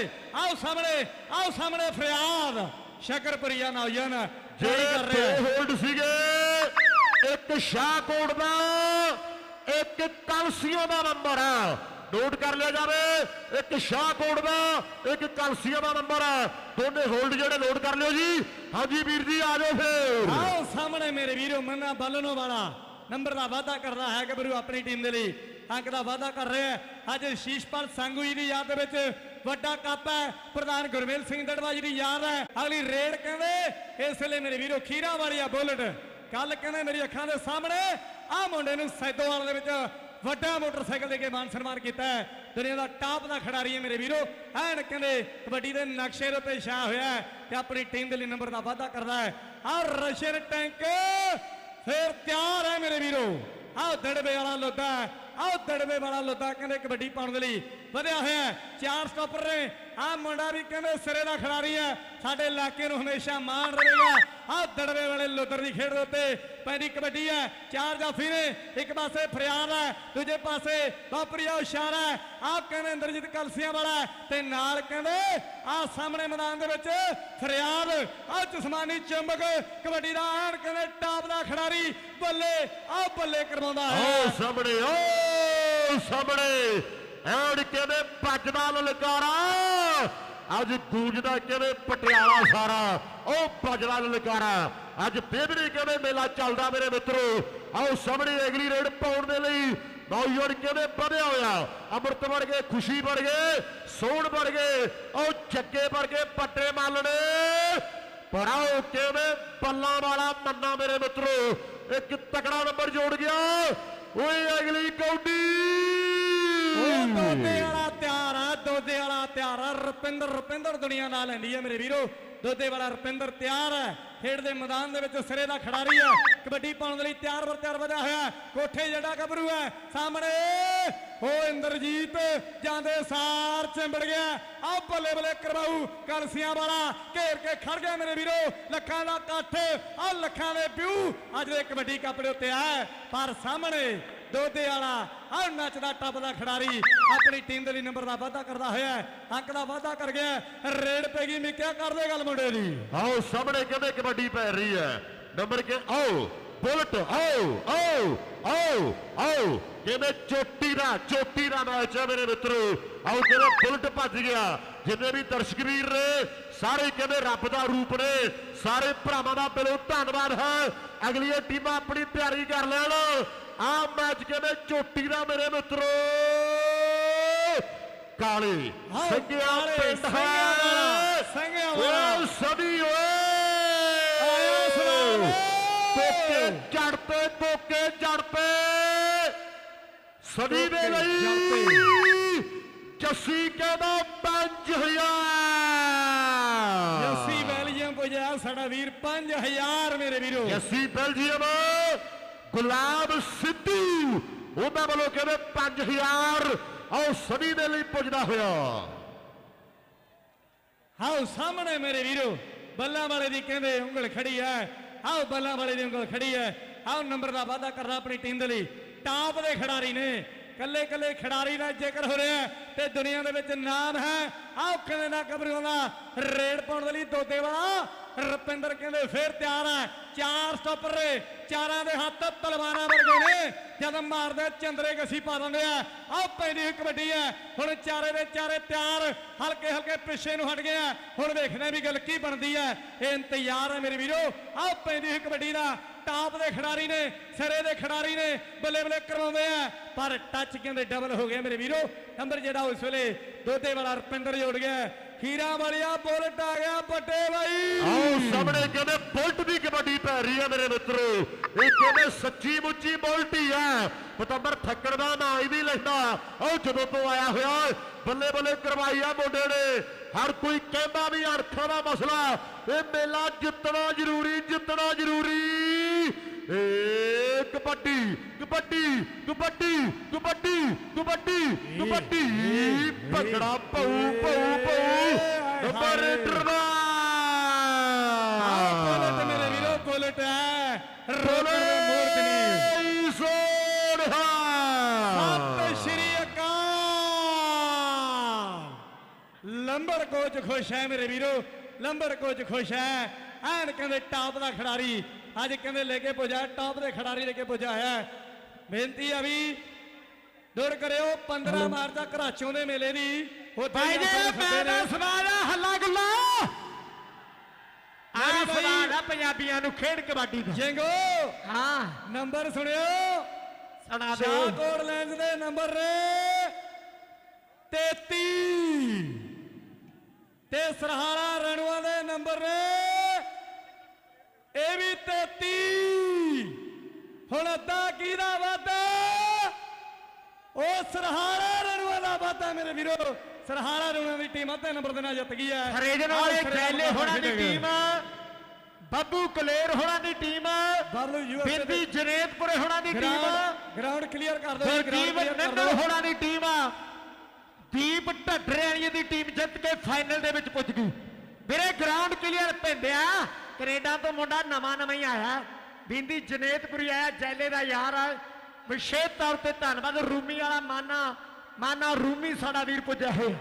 ਸਾਹਮਣੇ ਫਰਿਆਦ ਸ਼ਕਰਪੁਰੀਆ ਨੌਜਵਾਨ ਜਿਹੜੇ ਹੋਲਡ ਸੀਗੇ ਇੱਕ ਸ਼ਾਹਕੋਟ ਦਾ ਇੱਕ ਕਲਸੀਆਂ ਦਾ ਨੰਬਰ ਆ। ਨੋਟ ਕਰ ਲਿਆ ਜਾਵੇ ਇੱਕ ਸ਼ਾਹਕੋਟ ਦਾ ਇੱਕ ਕਲਸੀਆਂ ਦਾ ਨੰਬਰ ਆ। ਦੋਨੇ ਹੋਲਡ ਜਿਹੜੇ ਨੋਟ ਕਰ ਲਿਓ ਜੀ। ਹਾਂਜੀ ਵੀਰ ਜੀ ਆ ਜਾਓ ਫਿਰ। ਆਓ ਸਾਹਮਣੇ ਮੇਰੇ ਵੀਰੋ ਮੰਨਾ ਬਾਲਨੋ ਵਾਲਾ ਨੰਬਰ ਦਾ ਵਾਅਦਾ ਕਰਦਾ ਹੈ ਗੱਭਰੂ ਆਪਣੀ ਟੀਮ ਦੇ ਲਈ ਅੰਕ ਦਾ ਵਾਅਦਾ ਕਰ ਰਿਹਾ ਹੈ। ਅੱਜ ਸ਼ੀਸ਼ਪਾਲ ਸੰਗੂ ਜੀ ਦੀ ਯਾਦ ਦੇ ਵਿੱਚ ਵੱਡਾ ਕੱਪ ਹੈ। ਪ੍ਰਧਾਨ ਗੁਰਮੇਲ ਸਿੰਘ ਦੜਵਾ ਜੀ ਦੀ ਯਾਦ ਹੈ। ਅਗਲੀ ਰੇਡ ਕਹਿੰਦੇ ਇਸ ਵੇਲੇ ਮੇਰੇ ਵੀਰੋ ਖੀਰਾ ਵਾਲੀਆ ਬੁਲਟ। ਕੱਲ ਕਹਿੰਦੇ ਮੇਰੀ ਅੱਖਾਂ ਦੇ ਸਾਹਮਣੇ ਆਹ ਮੁੰਡੇ ਨੂੰ ਸੈਦੋਵਾਲ ਦੇ ਵਿੱਚ ਵੱਡਾ ਮੋਟਰਸਾਈਕਲ ਦੇ ਕੇ ਮਾਨ ਸਨਮਾਨ ਕੀਤਾ ਹੈ। ਦੁਨੀਆ ਦਾ ਟਾਪ ਦਾ ਖਿਡਾਰੀ ਹੈ ਮੇਰੇ ਵੀਰੋ। ਐਨ ਕਹਿੰਦੇ ਕਬੱਡੀ ਦੇ ਨਕਸ਼ੇ ਦੇ ਉੱਤੇ ਛਾਇਆ ਹੋਇਆ ਤੇ ਆਪਣੀ ਟੀਮ ਦੇ ਲਈ ਨੰਬਰ ਦਾ ਵਾਅਦਾ ਕਰਦਾ ਹੈ। ਆਹ ਰਸ਼ੀਅਨ ਟੈਂਕ ਫਿਰ ਤਿਆਰ ਹੈ ਮੇਰੇ ਵੀਰੋ। ਆਹ ਦੜਵੇ ਵਾਲਾ ਲੋਦਾ ਆਹ ਦੜਵੇ ਵਾਲਾ ਲੋਦਾ ਕਹਿੰਦੇ ਕਬੱਡੀ ਪਾਉਣ ਦੇ ਲਈ ਵਧਿਆ ਹੋਇਆ। 4 ਸਟਾਪਰ ਨੇ। ਆਹ ਮੁੰਡਾ ਵੀ ਕਹਿੰਦੇ ਸਿਰੇ ਦਾ ਖਿਡਾਰੀ ਹੈ। ਸਾਡੇ ਇਲਾਕੇ ਨੂੰ ਹਮੇਸ਼ਾ ਮਾਣ ਰਹੇਗਾ। ਆਹ ਦੜਵੇ ਵਾਲੇ ਲੋਦਰ ਦੀ ਖੇਡ ਦੇ ਉੱਤੇ ਪੈਂਦੀ ਕਬੱਡੀ ਹੈ। 4 ਜਾਫੀ ਨੇ। ਇੱਕ ਪਾਸੇ ਫਰਿਆਦ ਹੈ ਦੂਜੇ ਪਾਸੇ ਬਾਪਰੀਆ ਇਸ਼ਾਰਾ ਹੈ। ਆਹ ਕਹਿੰਦੇ ਇੰਦਰਜੀਤ ਕਲਸੀਆਂ ਵਾਲਾ ਤੇ ਨਾਲ ਕਹਿੰਦੇ ਆਹ ਸਾਹਮਣੇ ਮੈਦਾਨ ਦੇ ਵਿੱਚ ਫਰਿਆਦ। ਆਹ ਜਸਮਾਨੀ ਚਮਕ ਕਬੱਡੀ ਦਾ ਐਨ ਕਹਿੰਦੇ ਟਾਪ ਦਾ ਖਿਡਾਰੀ ਬੱਲੇ ਆਹ ਬੱਲੇ ਕਰਵਾਉਂਦਾ ਹੈ। ਸਾਹਮਣੇ ਉਹ ਸਾਹਮਣੇ ਐਡ ਕਹਿੰਦੇ ਭੱਜਦਾ ਲਲਕਾਰਾ ਅੱਜ ਗੂੰਜਦਾ ਕਹਿੰਦੇ ਪਟਿਆਲਾ ਸਾਰਾ ਉਹ ਭੱਜਦਾ ਲਲਕਾਰਾ ਅੱਜ ਬੇਬੜੀ ਕਹਿੰਦੇ ਮੇਲਾ ਚੱਲਦਾ ਮੇਰੇ ਮਿੱਤਰੋ ਆਓ ਸਾਹਮਣੇ ਅਗਲੀ ਰੇਡ ਪਾਉਣ ਦੇ ਲਈ ਨੌਜਵਾਨ ਕਹਿੰਦੇ ਵਧਿਆ ਹੋਇਆ ਅੰਮ੍ਰਿਤ ਵਰਗੇ ਖੁਸ਼ੀ ਵਰਗੇ ਸੋਹਣ ਵਰਗੇ ਉਹ ਜੱਗੇ ਵਰਗੇ ਪੱਟੇ ਮਾਲਣੇ ਪਰ ਆਓ ਕਹਿੰਦੇ ਬੱਲਾਂ ਵਾਲਾ ਮੰਨਾ ਮੇਰੇ ਮਿੱਤਰੋ ਇੱਕ ਤਕੜਾ ਨੰਬਰ ਜੋੜ ਗਿਆ ਓਏ ਅਗਲੀ ਕੌਡੀ ਦੋਦੇ ਵਾਲਾ ਤਿਆਰ ਆ ਦੋਦੇ ਵਾਲਾ ਤਿਆਰ ਆ ਰੁਪਿੰਦਰ ਦੁਨੀਆ ਨਾਲ ਲੈਂਦੀ ਹੈ ਮੇਰੇ ਵੀਰੋ ਦੋਦੇ ਵਾਲਾ ਰੁਪਿੰਦਰ ਤਿਆਰ ਹੈ ਖੇਡ ਦੇ ਮੈਦਾਨ ਦੇ ਵਿੱਚ ਸਿਰੇ ਦਾ ਖਿਡਾਰੀ ਹੈ ਕਬੱਡੀ ਪਾਉਣ ਦੇ ਲਈ ਤਿਆਰ ਵਧਿਆ ਹੋਇਆ ਕੋਠੇ ਜਿਹੜਾ ਗੱਭਰੂ ਹੈ ਸਾਹਮਣੇ ਉਹ ਇੰਦਰਜੀਤ ਜਾਂਦੇ ਸਾਰ ਚਿੰਬੜ ਗਿਆ ਆ ਬੱਲੇ ਬੱਲੇ ਕਰਵਾਉ ਕਲਸੀਆਂ ਵਾਲਾ ਘੇਰ ਕੇ ਖੜ ਗਿਆ ਮੇਰੇ ਵੀਰੋ ਲੱਖਾਂ ਦਾ ਇਕੱਠ ਆ ਲੱਖਾਂ ਦੇ ਵਿਊ ਅੱਜ ਦੇ ਕਬੱਡੀ ਕੱਪ ਦੇ ਉੱਤੇ ਆ ਪਰ ਸਾਹਮਣੇ ਦੋਦੇ ਵਾਲਾ ਆ ਨੱਚਦਾ ਟੱਪਦਾ ਖਿਡਾਰੀ ਆਪਣੀ ਟੀਮ ਦੇ ਲਈ ਨੰਬਰ ਦਾ ਵਾਅਦਾ ਕਰਦਾ ਹੋਇਆ ਅੰਕ ਦਾ ਵਾਅਦਾ ਕਰ ਗਿਆ ਰੇਡ ਪੈ ਗਈ ਮਿੱਕਿਆ ਕਰਦੇ ਗੱਲ ਮੁੰਡੇ ਦੀ ਆਓ ਸਾਹਮਣੇ ਕਹਿੰਦੇ ਕਬੱਡੀ ਪੈ ਰਹੀ ਹੈ ਨੰਬਰ ਕੇ ਆਓ ਬੁਲਟ ਆਓ ਕਹਿੰਦੇ ਚੋਟੀ ਦਾ ਮੈਚ ਹੈ ਮੇਰੇ ਮਿੱਤਰੋ ਆਓ ਕਹਿੰਦੇ ਬੁਲਟ ਭੱਜ ਗਿਆ ਜਿੰਨੇ ਵੀ ਦਰਸ਼ਕ ਵੀਰ ਨੇ ਸਾਰੇ ਕਹਿੰਦੇ ਰੱਬ ਦਾ ਰੂਪ ਨੇ ਸਾਰੇ ਭਰਾਵਾਂ ਦਾ ਦਿਲੋਂ ਧੰਨਵਾਦ ਹੈ ਅਗਲੀਆਂ ਟੀਮਾਂ ਆਪਣੀ ਤਿਆਰੀ ਕਰ ਲੈਣ ਆ ਮੈਚ ਕਹਿੰਦੇ ਚੋਟੀ ਦਾ ਮੇਰੇ ਮਿੱਤਰੋ ਕਾਲੇ ਸਿੰਘਿਆ ਪਿੰਡ ਹੈ ਸਿੰਘਿਆ ਸਭੀ ਓਏ ਕੋਕੇ ਚੜ ਪੇ ਸਦੀ ਦੇ ਲਈ ਜੱਸੀ ਕਹਿੰਦਾ 5000 ਜੱਸੀ ਬੈਲਜੀਅਮ ਪੁਜਿਆ ਸਾਡਾ ਵੀਰ 5000 ਮੇਰੇ ਵੀਰੋ ਜੱਸੀ ਬੈਲਜੀਅਮ ਗੁਲਾਬ ਸਿੱਧੂ ਉਹਨਾਂ ਵੱਲੋਂ ਕਹਿੰਦੇ 5000 ਆਓ ਸਦੀ ਦੇ ਲਈ ਪੁੱਜਦਾ ਹੋਇਆ ਆਓ ਸਾਹਮਣੇ ਮੇਰੇ ਵੀਰੋ ਬੱਲਾਂ ਵਾਲੇ ਦੀ ਕਹਿੰਦੇ ਉਂਗਲ ਖੜੀ ਹੈ ਆਓ ਬੱਲਾਂ ਵਾਲੇ ਦੀ ਉਂਗਲ ਖੜੀ ਹੈ ਆਓ ਨੰਬਰ ਦਾ ਵਾਅਦਾ ਕਰਨਾ ਆਪਣੀ ਟੀਮ ਦੇ ਲਈ ਟਾਪ ਦੇ ਖਿਡਾਰੀ ਨੇ ਕੱਲੇ ਖਿਡਾਰੀ ਦਾ ਜ਼ਿਕਰ ਹੋ ਰਿਹਾ ਤੇ ਦੁਨੀਆ ਦੇ ਵਿੱਚ ਨਾਮ ਹੈ ਆਓ ਕਹਿੰਦੇ ਨਾ ਗੱਭਰੂਆਂ ਦਾ ਰੇਡ ਪਾਉਣ ਦੇ ਲਈ ਦੋਦੇ ਵਾਲਾ ਰੁਪਿੰਦਰ ਕਹਿੰਦੇ ਫੇਰ ਤਿਆਰ ਹੈ ਚਾਰ ਸਟਾਪਰ ਨੇ ਚਾਰਾਂ ਦੇ ਹੱਥ ਤਲਵਾਰਾਂ ਵਰਗੇ ਨੇ ਜਦ ਮਾਰਦੇ ਚੰਦਰੇ ਗਸੀ ਪਾ ਦਿੰਦੇ ਆ ਆਹ ਪੈਂਦੀ ਹੋਈ ਕਬੱਡੀ ਹੈ ਹੁਣ ਚਾਰੇ ਦੇ ਚਾਰੇ ਤਿਆਰ ਹਲਕੇ ਪਿੱਛੇ ਨੂੰ ਹਟ ਗਏ ਆ ਹੁਣ ਵੇਖਣਾ ਵੀ ਗੱਲ ਕੀ ਬਣਦੀ ਹੈ ਇਹ ਇੰਤਜ਼ਾਰ ਹੈ ਮੇਰੇ ਵੀਰੋ ਆਹ ਪੈਂਦੀ ਹੋਈ ਕਬੱਡੀ ਦਾ ਟਾਪ ਦੇ ਖਿਡਾਰੀ ਨੇ ਸਿਰੇ ਦੇ ਖਿਡਾਰੀ ਨੇ ਬੱਲੇ ਕਰਵਾਉਂਦੇ ਆ ਪਰ ਟੱਚ ਕਹਿੰਦੇ ਡਬਲ ਹੋ ਗਿਆ ਮੇਰੇ ਵੀਰੋ ਨੰਬਰ ਜਿਹੜਾ ਉਸ ਵੇਲੇ ਦੋਦੇ ਵਾਲਾ ਰੁਪਿੰਦਰ ਜੋੜ ਗਿਆ ਹੀਰਾ ਵਾਲਿਆ ਬੁਲਟ ਆ ਗਿਆ ਵੱਡੇ ਬਾਈ ਆਓ ਸਾਹਮਣੇ ਕਹਿੰਦੇ ਬੁਲਟ ਦੀ ਕਬੱਡੀ ਪੈ ਰਹੀ ਹੈ ਮੇਰੇ ਮਿੱਤਰੋ ਇਹ ਕਹਿੰਦੇ ਸੱਚੀ ਮੁੱਚੀ ਬੁਲਟ ਹੀ ਹੈ ਪਤੰਬਰ ਠੱਕਰ ਦਾ ਨਾਂ ਹੀ ਨਹੀਂ ਲੈਂਦਾ ਆਓ ਜਦੋਂ ਤੋਂ ਆਇਆ ਹੋਇਆ ਬੱਲੇ ਕਰਵਾਈ ਆ ਮੁੰਡੇ ਨੇ ਹਰ ਕੋਈ ਕਹਿੰਦਾ ਵੀ ਅਰਥਾਂ ਦਾ ਮਸਲਾ ਇਹ ਮੇਲਾ ਜਿੱਤਣਾ ਜ਼ਰੂਰੀ ਏ ਕਬੱਡੀ ਭੰਗੜਾ ਪਊ ਨੰਬਰ ਡਰਵਾ ਬੁਲਟ ਮੇਰੇ ਵੀਰੋ ਬੁਲਟ ਹੈ ਰੋਲਰ ਦੇ ਮੂਰਤਨੀ ਸੋਨਹਾ ਸਤਿ ਸ਼੍ਰੀ ਅਕਾਲ ਲੰਬਰ ਕੋਚ ਖੁਸ਼ ਹੈ ਮੇਰੇ ਵੀਰੋ ਲੰਬਰ ਕੋਚ ਖੁਸ਼ ਹੈ ਐਨ ਕਹਿੰਦੇ ਟਾਪ ਦਾ ਖਿਡਾਰੀ ਅੱਜ ਕਹਿੰਦੇ ਲੈ ਕੇ ਪੁੱਜਾ ਟਾਪ ਦੇ ਖਿਡਾਰੀ ਲੈ ਕੇ ਪੁੱਜਾ ਹੈ ਬੇਨਤੀ ਆ ਵੀ ਦੌੜ ਕਰਿਓ 15 ਮਾਰਚ ਦਾ ਘਰਾਚੋਂ ਦੇ ਮੇਲੇ ਦੀ ਭਾਈ ਜੀ ਮੈਂ ਦਾ ਸਵਾਲ ਆ ਹੱਲਾ ਗੁੱਲਾ ਆ ਸਵਾਲ ਆ ਪੰਜਾਬੀਆਂ ਨੂੰ ਖੇਡ ਕਬੱਡੀ ਦਾ ਜਿੰਗੋ ਹਾਂ ਨੰਬਰ ਸੁਣਿਓ ਸੁਣਾ ਦਿਓ ਸ਼ਾਹਕੋਟ ਲੈਂਜ ਦੇ ਨੰਬਰ ਨੇ 33 ਤੇ ਸਰਹਾਰਾ ਰਣੂਆ ਦੇ ਨੰਬਰ ਨੇ ਇਹ ਵੀ 33 ਹੁਣ ਅੱਧਾ ਕਿਹਦਾ ਵਾਦਾ ਉਹ ਸਰਹਾਰਾ ਰਣੂਆ ਦਾ ਵਾਦਾ ਮੇਰੇ ਵੀਰੋ ਸਰਹਾਰਾ ਰਣੂਆ ਦੀ ਟੀਮ ਅੱਧੇ ਨੰਬਰ ਦੇ ਨਾਲ ਜਿੱਤ ਗਈ ਹੈ ਹਰੇਜਨ ਵਾਲੇ ਖੈਲੇ ਹੋਣਾ ਦੀ ਟੀਮ ਬੱਬੂ ਕਲੇਰ ਹੋਣਾ ਦੀ ਟੀਮ ਬਿੰਦੀ ਜਨੇਤਪੁਰੇ ਹੋਣਾ ਦੀ ਟੀਮ ਗਰਾਊਂਡ ਕਲੀਅਰ ਕਰ ਦਿਓ ਗੁਰਦੀਪ ਨੰਦਨ ਹੋਣਾ ਦੀ ਟੀਮ ਦੀਪ ਢੱਡਰੇ ਵਾਲੀ ਦੀ ਟੀਮ ਜਿੱਤ ਕੇ ਫਾਈਨਲ ਦੇ ਵਿੱਚ ਪੁੱਜ ਗਈ ਵੀਰੇ ਗਰਾਊਂਡ ਕਲੀਅਰ ਪੈਂਦਿਆ ਕੈਨੇਡਾ ਤੋਂ ਮੁੰਡਾ ਨਵਾਂ ਹੀ ਆਇਆ ਬਿੰਦੀ ਜਨੇਤਪੁਰੀ ਆਇਆ ਜੈਲੇ ਦਾ ਯਾਰ ਵਿਸ਼ੇਸ਼ ਤੌਰ ਤੇ ਧੰਨਵਾਦ ਰੂਮੀ ਵਾਲਾ ਮਾਨਾ ਰੂਮੀ ਸਾਡਾ ਵੀਰ ਪੁੱਜਿਆ ਹੋਇਆ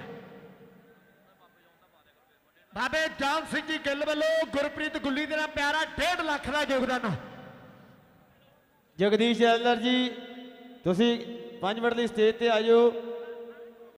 ਬਾਬੇ ਜਾਨ ਸਿੰਘ ਜੀ ਗਿੱਲ ਵੱਲੋਂ ਗੁਰਪ੍ਰੀਤ ਗੁੱਲੀ ਦੇ ਨਾਲ ਪਿਆਰਾ 1.5 ਲੱਖ ਦਾ ਯੋਗਦਾਨ ਜਗਦੀਸ਼ ਜੈਲਰ ਜੀ ਤੁਸੀਂ 5 ਮਿੰਟ ਲਈ ਸਟੇਜ ਤੇ ਆਜੋ।